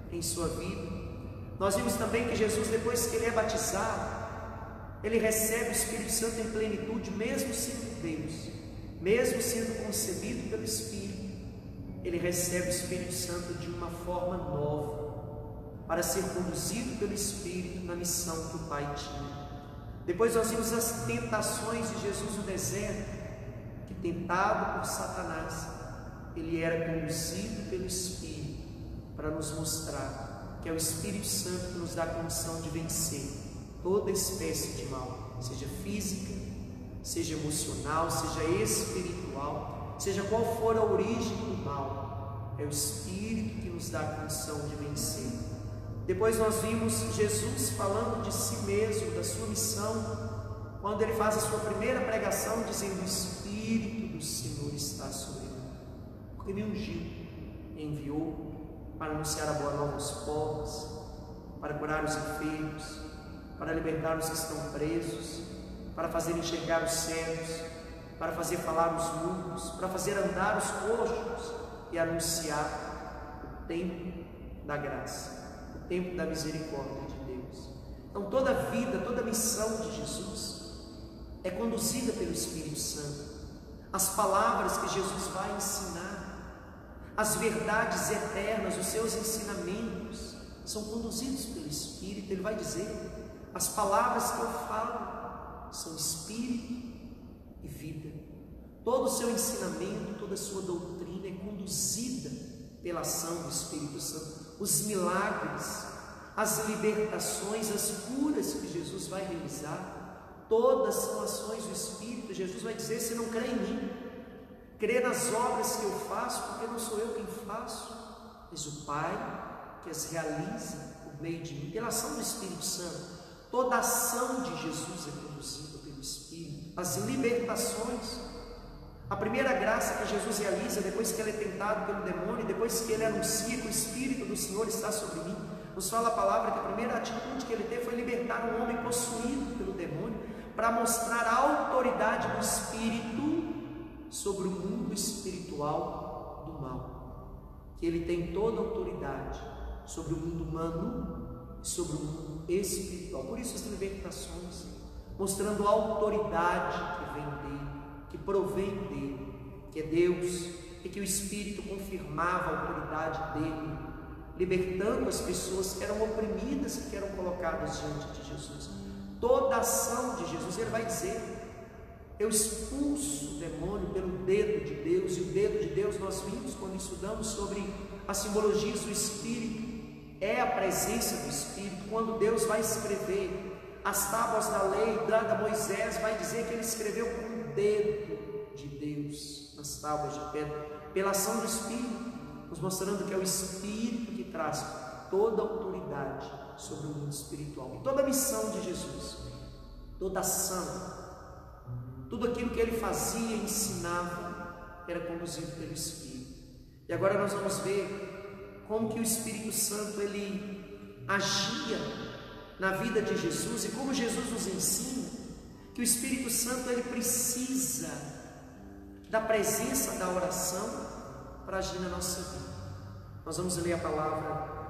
em sua vida. Nós vimos também que Jesus, depois que ele é batizado, ele recebe o Espírito Santo em plenitude, mesmo sendo Deus, mesmo sendo concebido pelo Espírito. Ele recebe o Espírito Santo de uma forma nova, para ser conduzido pelo Espírito na missão que o Pai tinha. Depois nós vimos as tentações de Jesus no deserto, que tentado por Satanás, ele era conduzido pelo Espírito para nos mostrar que é o Espírito Santo que nos dá a condição de vencer toda espécie de mal, seja física, seja emocional, seja espiritual, seja qual for a origem do mal, é o Espírito que nos dá a condição de vencer. Depois nós vimos Jesus falando de si mesmo, da sua missão, quando ele faz a sua primeira pregação, dizendo: o Espírito do Senhor está sobre mim, porque me ungiu, enviou para anunciar a boa nova aos pobres, para curar os enfermos, para libertar os que estão presos, para fazer enxergar os cegos, para fazer falar os mudos, para fazer andar os coxos e anunciar o tempo da graça, o tempo da misericórdia de Deus. Então toda a vida, toda a missão de Jesus é conduzida pelo Espírito Santo. As palavras que Jesus vai ensinar, as verdades eternas, os seus ensinamentos são conduzidos pelo Espírito. Ele vai dizer: as palavras que eu falo são Espírito e vida. Todo o seu ensinamento, toda a sua doutrina é conduzida pela ação do Espírito Santo. Os milagres, as libertações, as curas que Jesus vai realizar, todas são ações do Espírito. Jesus vai dizer: se não crê em mim, crê nas obras que eu faço, porque não sou eu quem faço, mas o Pai que as realiza por meio de mim, pela ação do Espírito Santo. Toda a ação de Jesus é conduzida pelo Espírito. As libertações, a primeira graça que Jesus realiza depois que ele é tentado pelo demônio, depois que ele anuncia que o Espírito do Senhor está sobre mim, nos fala a palavra que a primeira atitude que ele teve foi libertar um homem possuído pelo demônio, para mostrar a autoridade do Espírito sobre o mundo espiritual do mal, que ele tem toda a autoridade sobre o mundo humano e sobre o mundo espiritual. Por isso as libertações, mostrando a autoridade que vem dele, que provém dele, que é Deus, e que o Espírito confirmava a autoridade dele, libertando as pessoas que eram oprimidas e que eram colocadas diante de Jesus. Toda a ação de Jesus, ele vai dizer: eu expulso o demônio pelo dedo de Deus. E o dedo de Deus, nós vimos quando estudamos sobre as simbologias do Espírito, é a presença do Espírito. Quando Deus vai escrever as tábuas da lei dada a Moisés, vai dizer que ele escreveu com o dedo de Deus nas tábuas de pedra, pela ação do Espírito, nos mostrando que é o Espírito que traz toda a autoridade sobre o mundo espiritual. E toda a missão de Jesus, toda a ação, tudo aquilo que ele fazia e ensinava era conduzido pelo Espírito. E agora nós vamos ver como que o Espírito Santo ele agia na vida de Jesus, e como Jesus nos ensina que o Espírito Santo ele precisa da presença da oração para agir na nossa vida. Nós vamos ler a palavra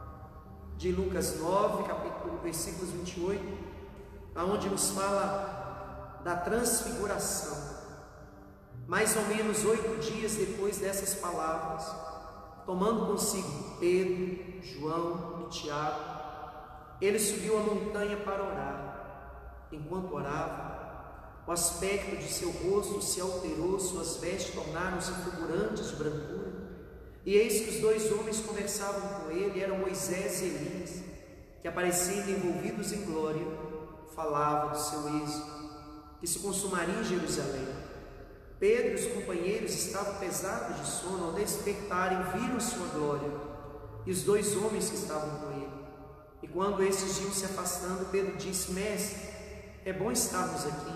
de Lucas 9, capítulo, versículos 28, aonde nos fala da transfiguração. Mais ou menos 8 dias depois dessas palavras, tomando consigo Pedro, João e Tiago, ele subiu a montanha para orar. Enquanto orava, o aspecto de seu rosto se alterou, suas vestes tornaram-se fulgurantes de brancura. E eis que os 2 homens conversavam com ele, eram Moisés e Elias, que, aparecendo envolvidos em glória, falavam do seu êxito, que se consumaria em Jerusalém. Pedro e os companheiros estavam pesados de sono. Ao despertarem, viram sua glória e os 2 homens que estavam com ele. E quando estes iam se afastando, Pedro disse: Mestre, é bom estarmos aqui.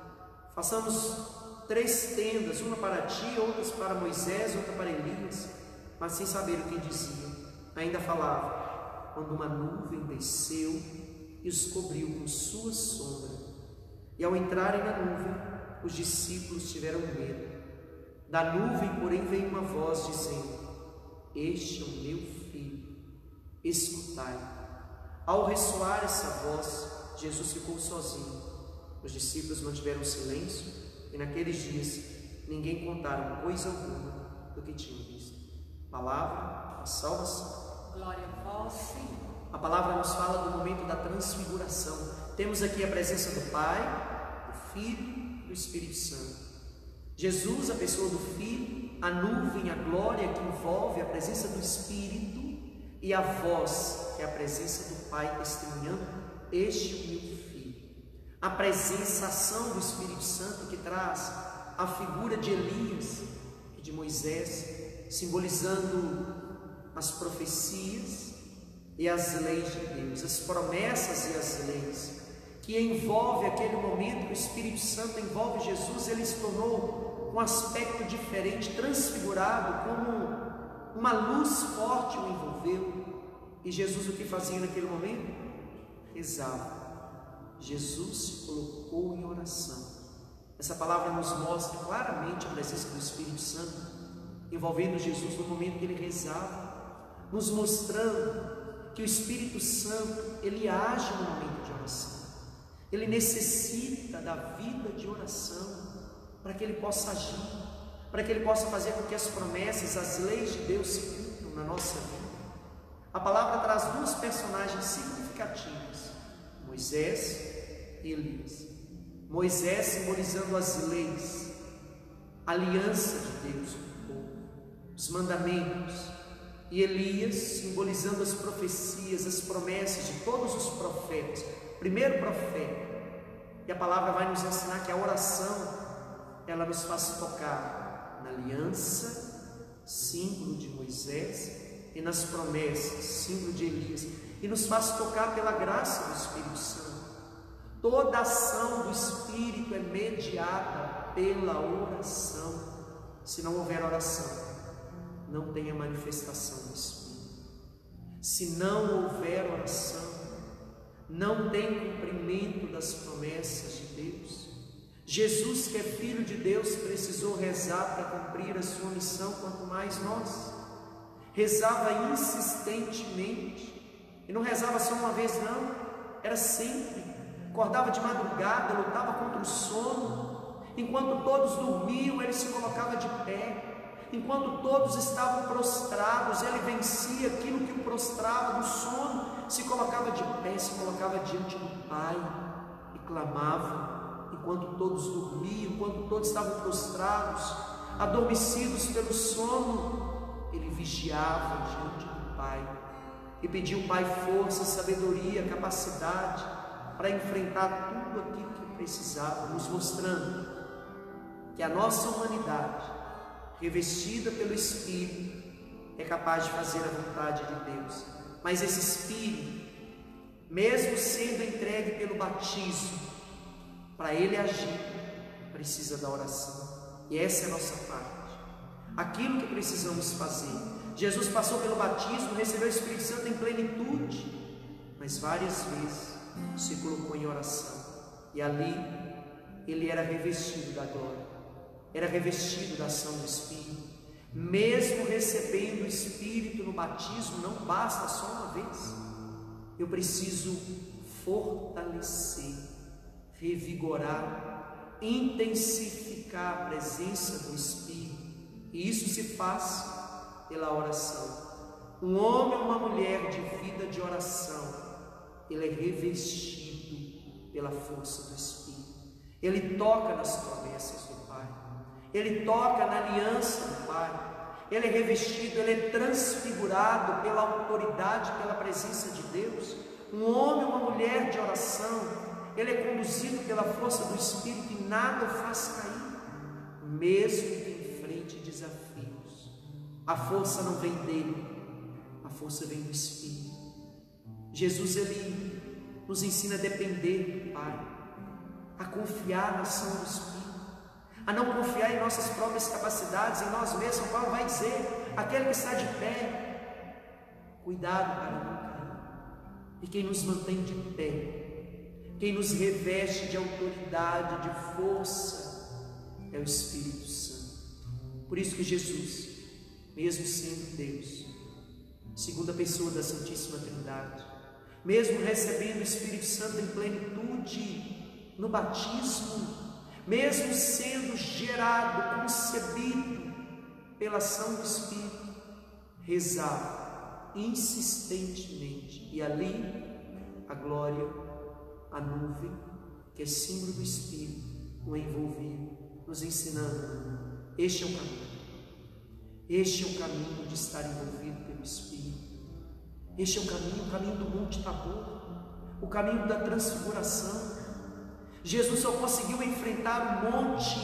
Façamos 3 tendas, uma para ti, outras para Moisés, outra para Elias. Mas sem saber o que dizia, ainda falava, quando uma nuvem desceu e os cobriu com sua sombra. E ao entrarem na nuvem, os discípulos tiveram medo. Da nuvem, porém, veio uma voz dizendo: Este é o meu filho, escutai. Ao ressoar essa voz, Jesus ficou sozinho. Os discípulos mantiveram silêncio e naqueles dias ninguém contaram coisa alguma do que tinham visto. Palavra da salvação. Glória a vós, Senhor. A palavra nos fala do momento da transfiguração. Temos aqui a presença do Pai, do Filho e do Espírito Santo. Jesus, a pessoa do Filho, a nuvem, a glória que envolve a presença do Espírito, e a voz, que é a presença do Pai testemunhando: este é o meu Filho. A presença, a ação do Espírito Santo que traz a figura de Elias e de Moisés, simbolizando as profecias e as leis de Deus, as promessas e as leis, que envolve aquele momento. O Espírito Santo envolve Jesus. Ele se tornou um aspecto diferente, transfigurado, como uma luz forte o envolveu. E Jesus o que fazia naquele momento? Rezava. Jesus se colocou em oração. Essa palavra nos mostra claramente a presença do Espírito Santo envolvendo Jesus no momento que ele rezava, nos mostrando que o Espírito Santo, ele age no momento de oração. Ele necessita da vida de oração para que ele possa agir, para que ele possa fazer com que as promessas, as leis de Deus se cumpram na nossa vida. A palavra traz duas personagens significativas: Moisés e Elias. Moisés simbolizando as leis, a aliança de Deus com o povo, os mandamentos, e Elias simbolizando as profecias, as promessas de todos os profetas, primeiro profeta. E a palavra vai nos ensinar que a oração, ela nos faz tocar na aliança, símbolo de Moisés, e nas promessas, símbolo de Elias, e nos faz tocar pela graça do Espírito Santo. Toda ação do Espírito é mediada pela oração. Se não houver oração, não tem a manifestação do Espírito. Se não houver oração, não tem cumprimento das promessas de Deus. Jesus, que é Filho de Deus, precisou rezar para cumprir a sua missão, quanto mais nós. Rezava insistentemente, e não rezava só uma vez não, era sempre. Acordava de madrugada, lutava contra o sono. Enquanto todos dormiam, ele se colocava de pé. Enquanto todos estavam prostrados, ele vencia aquilo que o prostrava no sono, se colocava de pé, se colocava diante do Pai e clamava. Enquanto todos dormiam, enquanto todos estavam prostrados, adormecidos pelo sono, ele vigiava diante do Pai e pedia ao Pai força, sabedoria, capacidade para enfrentar tudo aquilo que precisava, nos mostrando que a nossa humanidade, revestida pelo Espírito, é capaz de fazer a vontade de Deus. Mas esse Espírito, mesmo sendo entregue pelo batismo, para ele agir, precisa da oração. E essa é a nossa parte, aquilo que precisamos fazer. Jesus passou pelo batismo, recebeu o Espírito Santo em plenitude, mas várias vezes se colocou em oração, e ali ele era revestido da glória, era revestido da ação do Espírito. Mesmo recebendo o Espírito no batismo, não basta só uma vez. Eu preciso fortalecer, revigorar, intensificar a presença do Espírito, e isso se faz pela oração. Um homem ou uma mulher de vida de oração, ele é revestido pela força do Espírito. Ele toca nas promessas do Pai, ele toca na aliança do Pai, ele é revestido, ele é transfigurado pela autoridade, pela presença de Deus. Um homem ou uma mulher de oração, ele é conduzido pela força do Espírito e nada o faz cair, mesmo que enfrente desafios. A força não vem dele, a força vem do Espírito. Jesus, ele nos ensina a depender do Pai, a confiar na ação do Espírito, a não confiar em nossas próprias capacidades, em nós mesmos. Paulo vai dizer: aquele que está de pé, cuidado para não cair. E quem nos mantém de pé, quem nos reveste de autoridade, de força, é o Espírito Santo. Por isso que Jesus, mesmo sendo Deus, segunda pessoa da Santíssima Trindade, mesmo recebendo o Espírito Santo em plenitude no batismo, mesmo sendo gerado, concebido pela ação do Espírito, rezava insistentemente, e ali a glória, a nuvem, que é símbolo do Espírito, o envolvia, nos ensinando: este é o caminho. Este é o caminho de estar envolvido pelo Espírito. Este é o caminho do Monte Tabor, o caminho da transfiguração. Jesus só conseguiu enfrentar o monte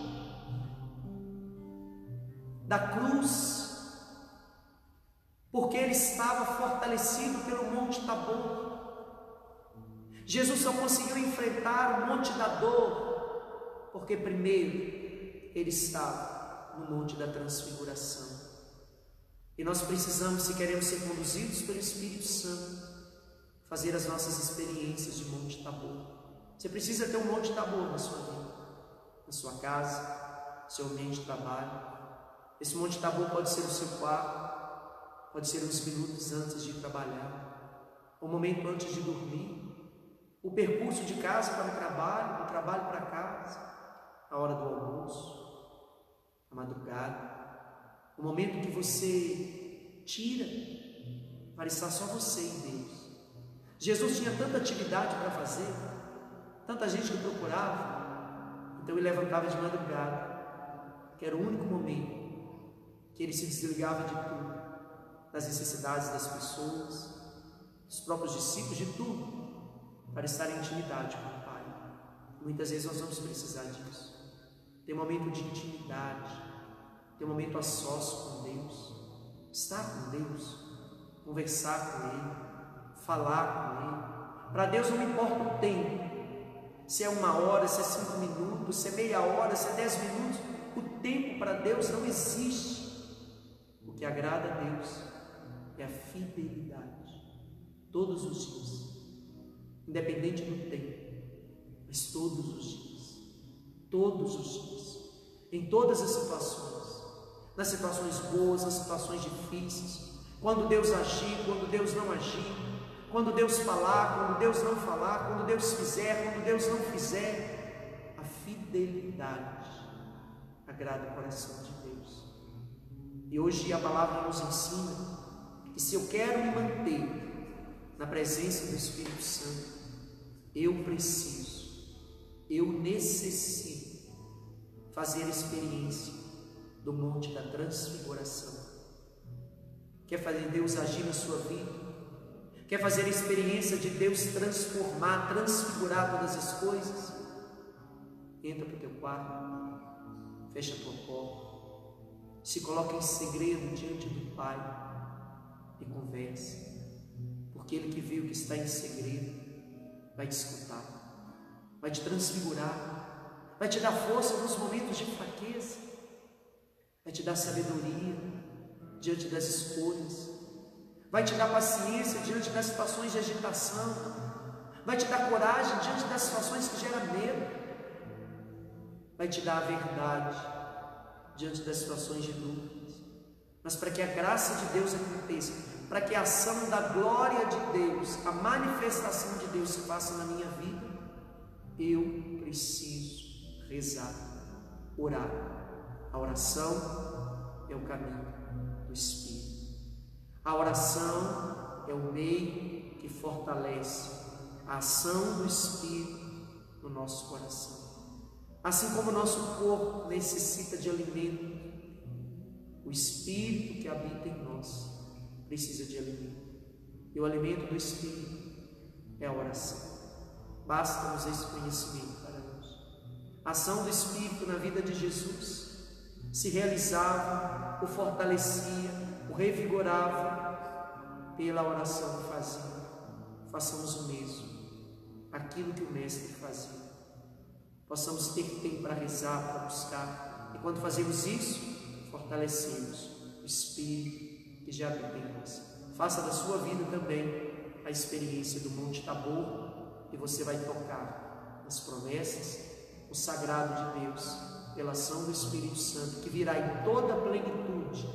da cruz porque ele estava fortalecido pelo Monte Tabor. Jesus só conseguiu enfrentar o monte da dor porque primeiro ele estava no monte da transfiguração. E nós precisamos, se queremos ser conduzidos pelo Espírito Santo, fazer as nossas experiências de Monte Tabor. Você precisa ter um Monte Tabor na sua vida, na sua casa, no seu ambiente de trabalho. Esse Monte Tabor pode ser o seu quarto, pode ser uns minutos antes de ir trabalhar, um momento antes de dormir, o percurso de casa para o trabalho, do trabalho para casa, a hora do almoço, a madrugada, o momento que você tira para estar só você e Deus. Jesus tinha tanta atividade para fazer, tanta gente que procurava, então ele levantava de madrugada, que era o único momento que ele se desligava de tudo, das necessidades das pessoas, dos próprios discípulos, de tudo, para estar em intimidade com o Pai. Muitas vezes nós vamos precisar disso. Ter um momento de intimidade, ter um momento a sós com Deus, estar com Deus, conversar com Ele, falar com Ele. Para Deus não importa o tempo, se é 1 hora, se é 5 minutos, se é meia hora, se é 10 minutos, o tempo para Deus não existe. O que agrada a Deus é a fidelidade, todos os dias, independente do tempo, mas todos os dias, em todas as situações, nas situações boas, nas situações difíceis, quando Deus agir, quando Deus não agir, quando Deus falar, quando Deus não falar, quando Deus fizer, quando Deus não fizer, a fidelidade agrada o coração de Deus. E hoje a palavra nos ensina que se eu quero me manter na presença do Espírito Santo, eu necessito fazer a experiência do Monte da Transfiguração. Quer fazer Deus agir na sua vida? Quer fazer a experiência de Deus transformar, transfigurar todas as coisas? Entra para o teu quarto, fecha a tua porta, se coloca em segredo diante do Pai e conversa, porque Ele que viu que está em segredo vai te escutar, vai te transfigurar, vai te dar força nos momentos de fraqueza, vai te dar sabedoria diante das escolhas, vai te dar paciência diante das situações de agitação, vai te dar coragem diante das situações que geram medo, vai te dar a verdade diante das situações de dúvidas. Mas para que a graça de Deus aconteça, para que a ação da glória de Deus, a manifestação de Deus se faça na minha vida, eu preciso rezar, orar. A oração é o caminho do Espírito. A oração é o meio que fortalece a ação do Espírito no nosso coração. Assim como o nosso corpo necessita de alimento, o Espírito que habita em nós precisa de alimento. E o alimento do Espírito é a oração. Basta-nos esse conhecimento para nós. A ação do Espírito na vida de Jesus se realizava, o fortalecia, o revigorava pela oração que fazia. Façamos o mesmo, aquilo que o Mestre fazia. Possamos ter tempo para rezar, para buscar, e quando fazemos isso, fortalecemos o Espírito que já habita em nós. Faça da sua vida também a experiência do Monte Tabor, e você vai tocar nas promessas, o sagrado de Deus, pela ação do Espírito Santo, que virá em toda a plenitude,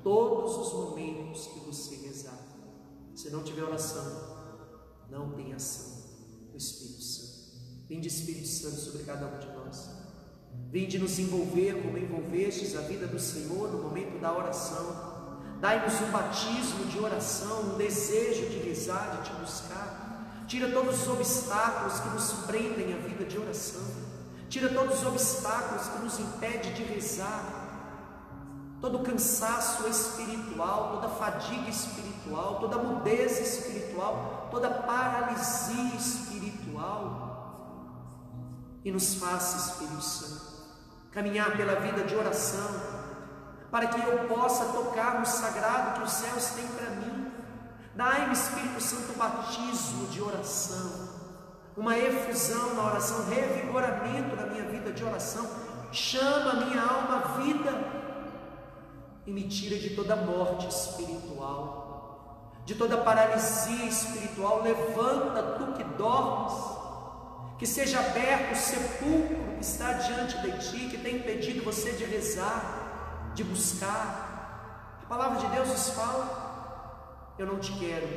todos os momentos que você rezar. Se não tiver oração, não tem ação do Espírito Santo. Vinde, Espírito Santo, sobre cada um de nós. Vinde nos envolver como envolvestes a vida do Senhor no momento da oração. Dai-nos um batismo de oração, um desejo de rezar, de te buscar. Tira todos os obstáculos que nos prendem à vida de oração. Tira todos os obstáculos que nos impedem de rezar. Todo cansaço espiritual, toda fadiga espiritual, toda mudez espiritual, toda paralisia espiritual. E nos faça, Espírito Santo, caminhar pela vida de oração, para que eu possa tocar no sagrado que os céus têm para mim. Dai-me, Espírito Santo, o batismo de oração, uma efusão na oração, revigoramento na minha vida de oração. Chama a minha alma à vida e me tira de toda morte espiritual, de toda paralisia espiritual. Levanta tu que dormes, que seja aberto o sepulcro que está diante de ti, que tem impedido você de rezar, de buscar. A palavra de Deus nos fala: eu não te quero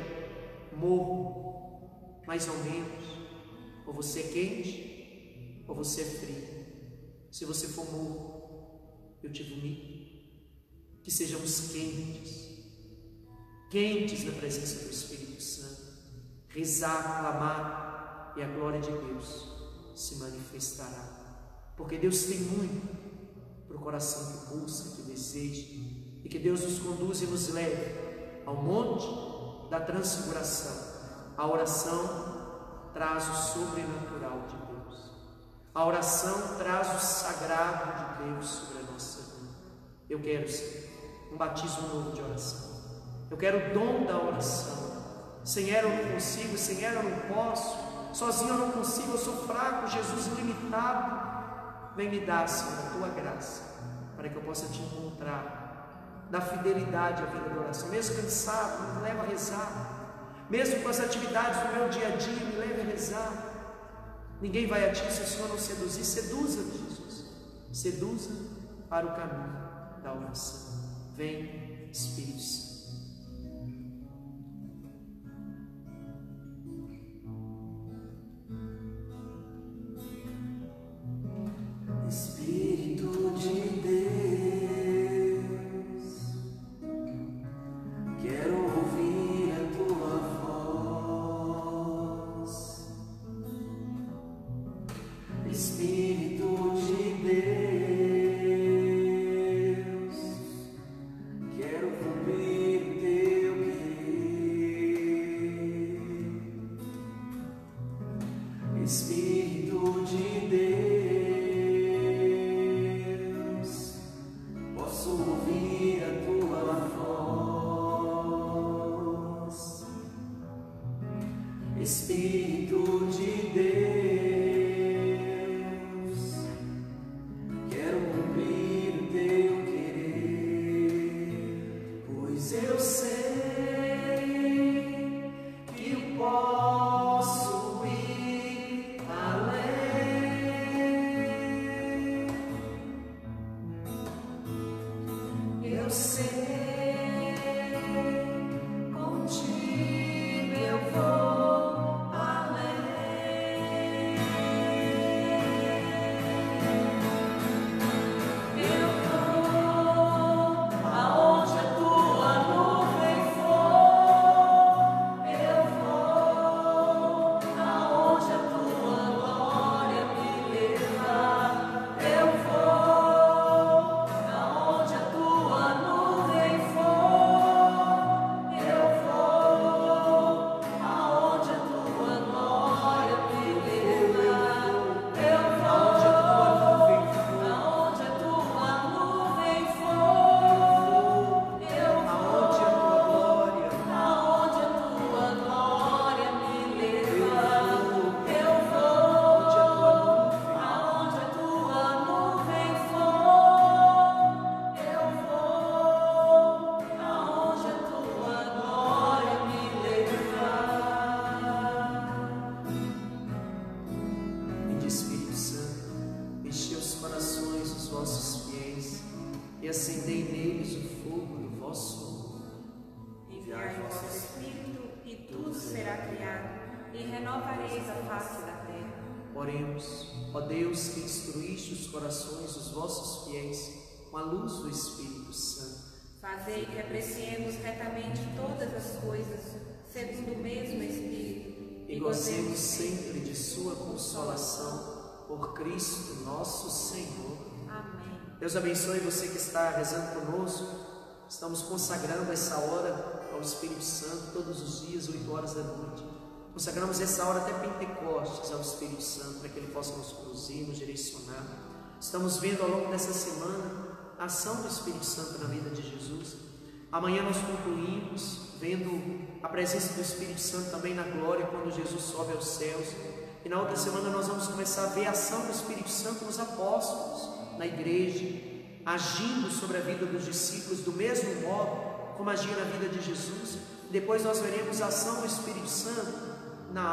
morno, mais ou menos, ou você é quente, ou você é frio. Se você for morno, eu te vomito. Que sejamos quentes na presença do Espírito Santo, rezar, clamar, e a glória de Deus se manifestará, porque Deus tem muito para o coração que busca, que deseja, e que Deus nos conduza e nos leve ao monte da transfiguração. A oração traz o sobrenatural de Deus, a oração traz o sagrado de Deus sobre a nossa vida. Eu quero, Senhor, um batismo novo de oração. Eu quero o dom da oração. Sem ela eu não consigo, sem ela eu não posso. Sozinho eu não consigo, eu sou fraco. Jesus ilimitado, vem me dar, Senhor, a tua graça, para que eu possa te encontrar na fidelidade à vida da oração. Mesmo cansado, me leva a rezar. Mesmo com as atividades do meu dia a dia, me leva a rezar. Ninguém vai a ti se o Senhor não seduzir. Seduza-me, Jesus. Seduza para o caminho da oração. Vem, Espírito Santo. Espírito de Deus, quero ouvir a tua voz. Espírito de Deus, quero cumprir o teu querer. Espírito de Deus, ouvir a tua voz. Espírito de Deus, quero cumprir o teu querer, pois eu sei que eu posso ir além. Eu sei, contigo eu vou além. Eu vou aonde a tua nuvem for. Eu vou aonde a tua glória me levar. Eu vou aonde a tua nuvem for. vosso amor. Enviai o vosso Espírito, e tudo será criado, e renovareis a face da terra. Oremos, ó Deus, que instruíste os corações dos vossos fiéis com a luz do Espírito Santo. Fazei que apreciemos retamente todas as coisas, segundo o mesmo Espírito, E gozemos sempre de sua consolação, por Cristo nosso Senhor. Amém. Deus abençoe você que está rezando conosco. Estamos consagrando essa hora ao Espírito Santo todos os dias, 8 horas da noite. Consagramos essa hora até Pentecostes ao Espírito Santo, para que Ele possa nos conduzir, nos direcionar. Estamos vendo ao longo dessa semana a ação do Espírito Santo na vida de Jesus. Amanhã nós concluímos vendo a presença do Espírito Santo também na glória, quando Jesus sobe aos céus. E na outra semana nós vamos começar a ver a ação do Espírito Santo nos apóstolos, na igreja, agindo sobre a vida dos discípulos do mesmo modo como agia na vida de Jesus. Depois nós veremos a ação do Espírito Santo na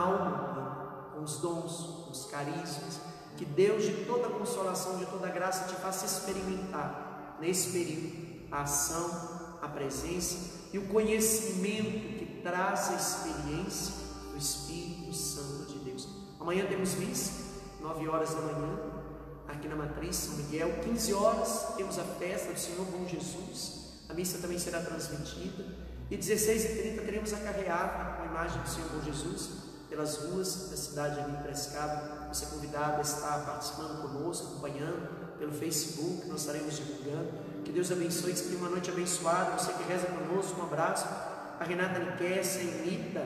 alma, com os dons, com os carismas. Que Deus de toda consolação, de toda graça te faça experimentar nesse período a ação, a presença e o conhecimento que traz a experiência do Espírito Santo de Deus. Amanhã temos missa, 9 horas da manhã, aqui na Matriz São Miguel. 15 horas temos a festa do Senhor Bom Jesus. A missa também será transmitida. E 16h30 teremos a carreata com a imagem do Senhor Bom Jesus pelas ruas da cidade ali de Piracicaba. Você é convidado a estar participando conosco, acompanhando pelo Facebook, nós estaremos divulgando. Que Deus abençoe, que você tenha uma noite abençoada. Você que reza conosco, um abraço. A Renata Niquessa, a Emita,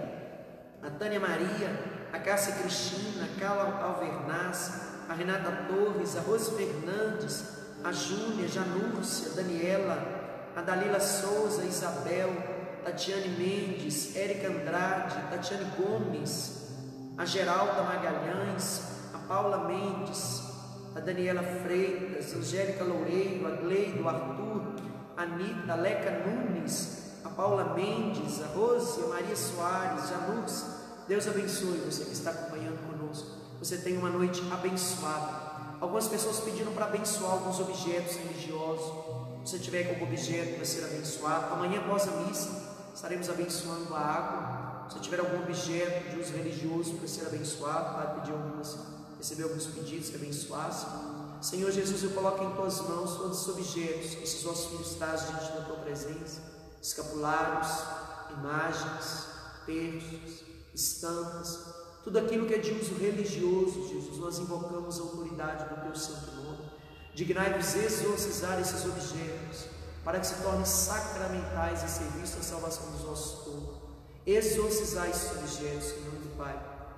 a Tânia Maria, a Cássia Cristina, a Carla Alvernaz, a Renata Torres, a Rose Fernandes, a Júlia, a Janúrcia, a Daniela, a Dalila Souza, a Isabel, Tatiane Mendes, Érica Andrade, Tatiane Gomes, a Geralda Magalhães, a Paula Mendes, a Daniela Freitas, a Angélica Loureiro, a Gleido, Arthur, a Anitta, a Leca Nunes, a Paula Mendes, a Rose, a Maria Soares, Janux. Deus abençoe você que está acompanhando conosco. Você tem uma noite abençoada. Algumas pessoas pediram para abençoar alguns objetos religiosos. Se você tiver algum objeto para ser abençoado, amanhã após a missa estaremos abençoando a água. Se tiver algum objeto de uso religioso para ser abençoado, vai pedir receber alguns pedidos que abençoasse. Senhor Jesus, eu coloco em tuas mãos todos os objetos que esses nossos filhos trazem diante da tua presença: escapulários, imagens, terços, estampas, tudo aquilo que é de uso religioso. Jesus, nós invocamos a autoridade do teu santo nome. Dignai-vos exorcizar esses objetos, para que se tornem sacramentais em serviço à salvação dos nossos corpos. Exorcizai esses objetos em nome do Pai,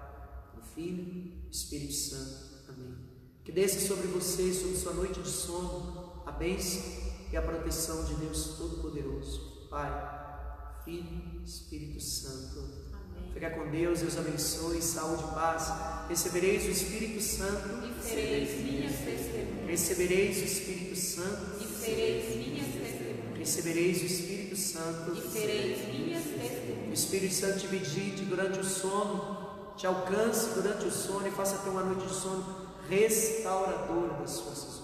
do Filho e do Espírito Santo. Amém. Que desça sobre você, sobre sua noite de sono, a bênção e a proteção de Deus Todo-Poderoso, Pai, Filho e Espírito Santo. Fica com Deus, Deus abençoe, saúde e paz. Recebereis o Espírito Santo E sereis minhas testemunhas. Recebereis o Espírito Santo E sereis minhas testemunhas. Recebereis o Espírito Santo. E sereis minhas O testemunhas. Espírito Santo te visite durante o sono, te alcance durante o sono e faça ter uma noite de sono restauradora das forças.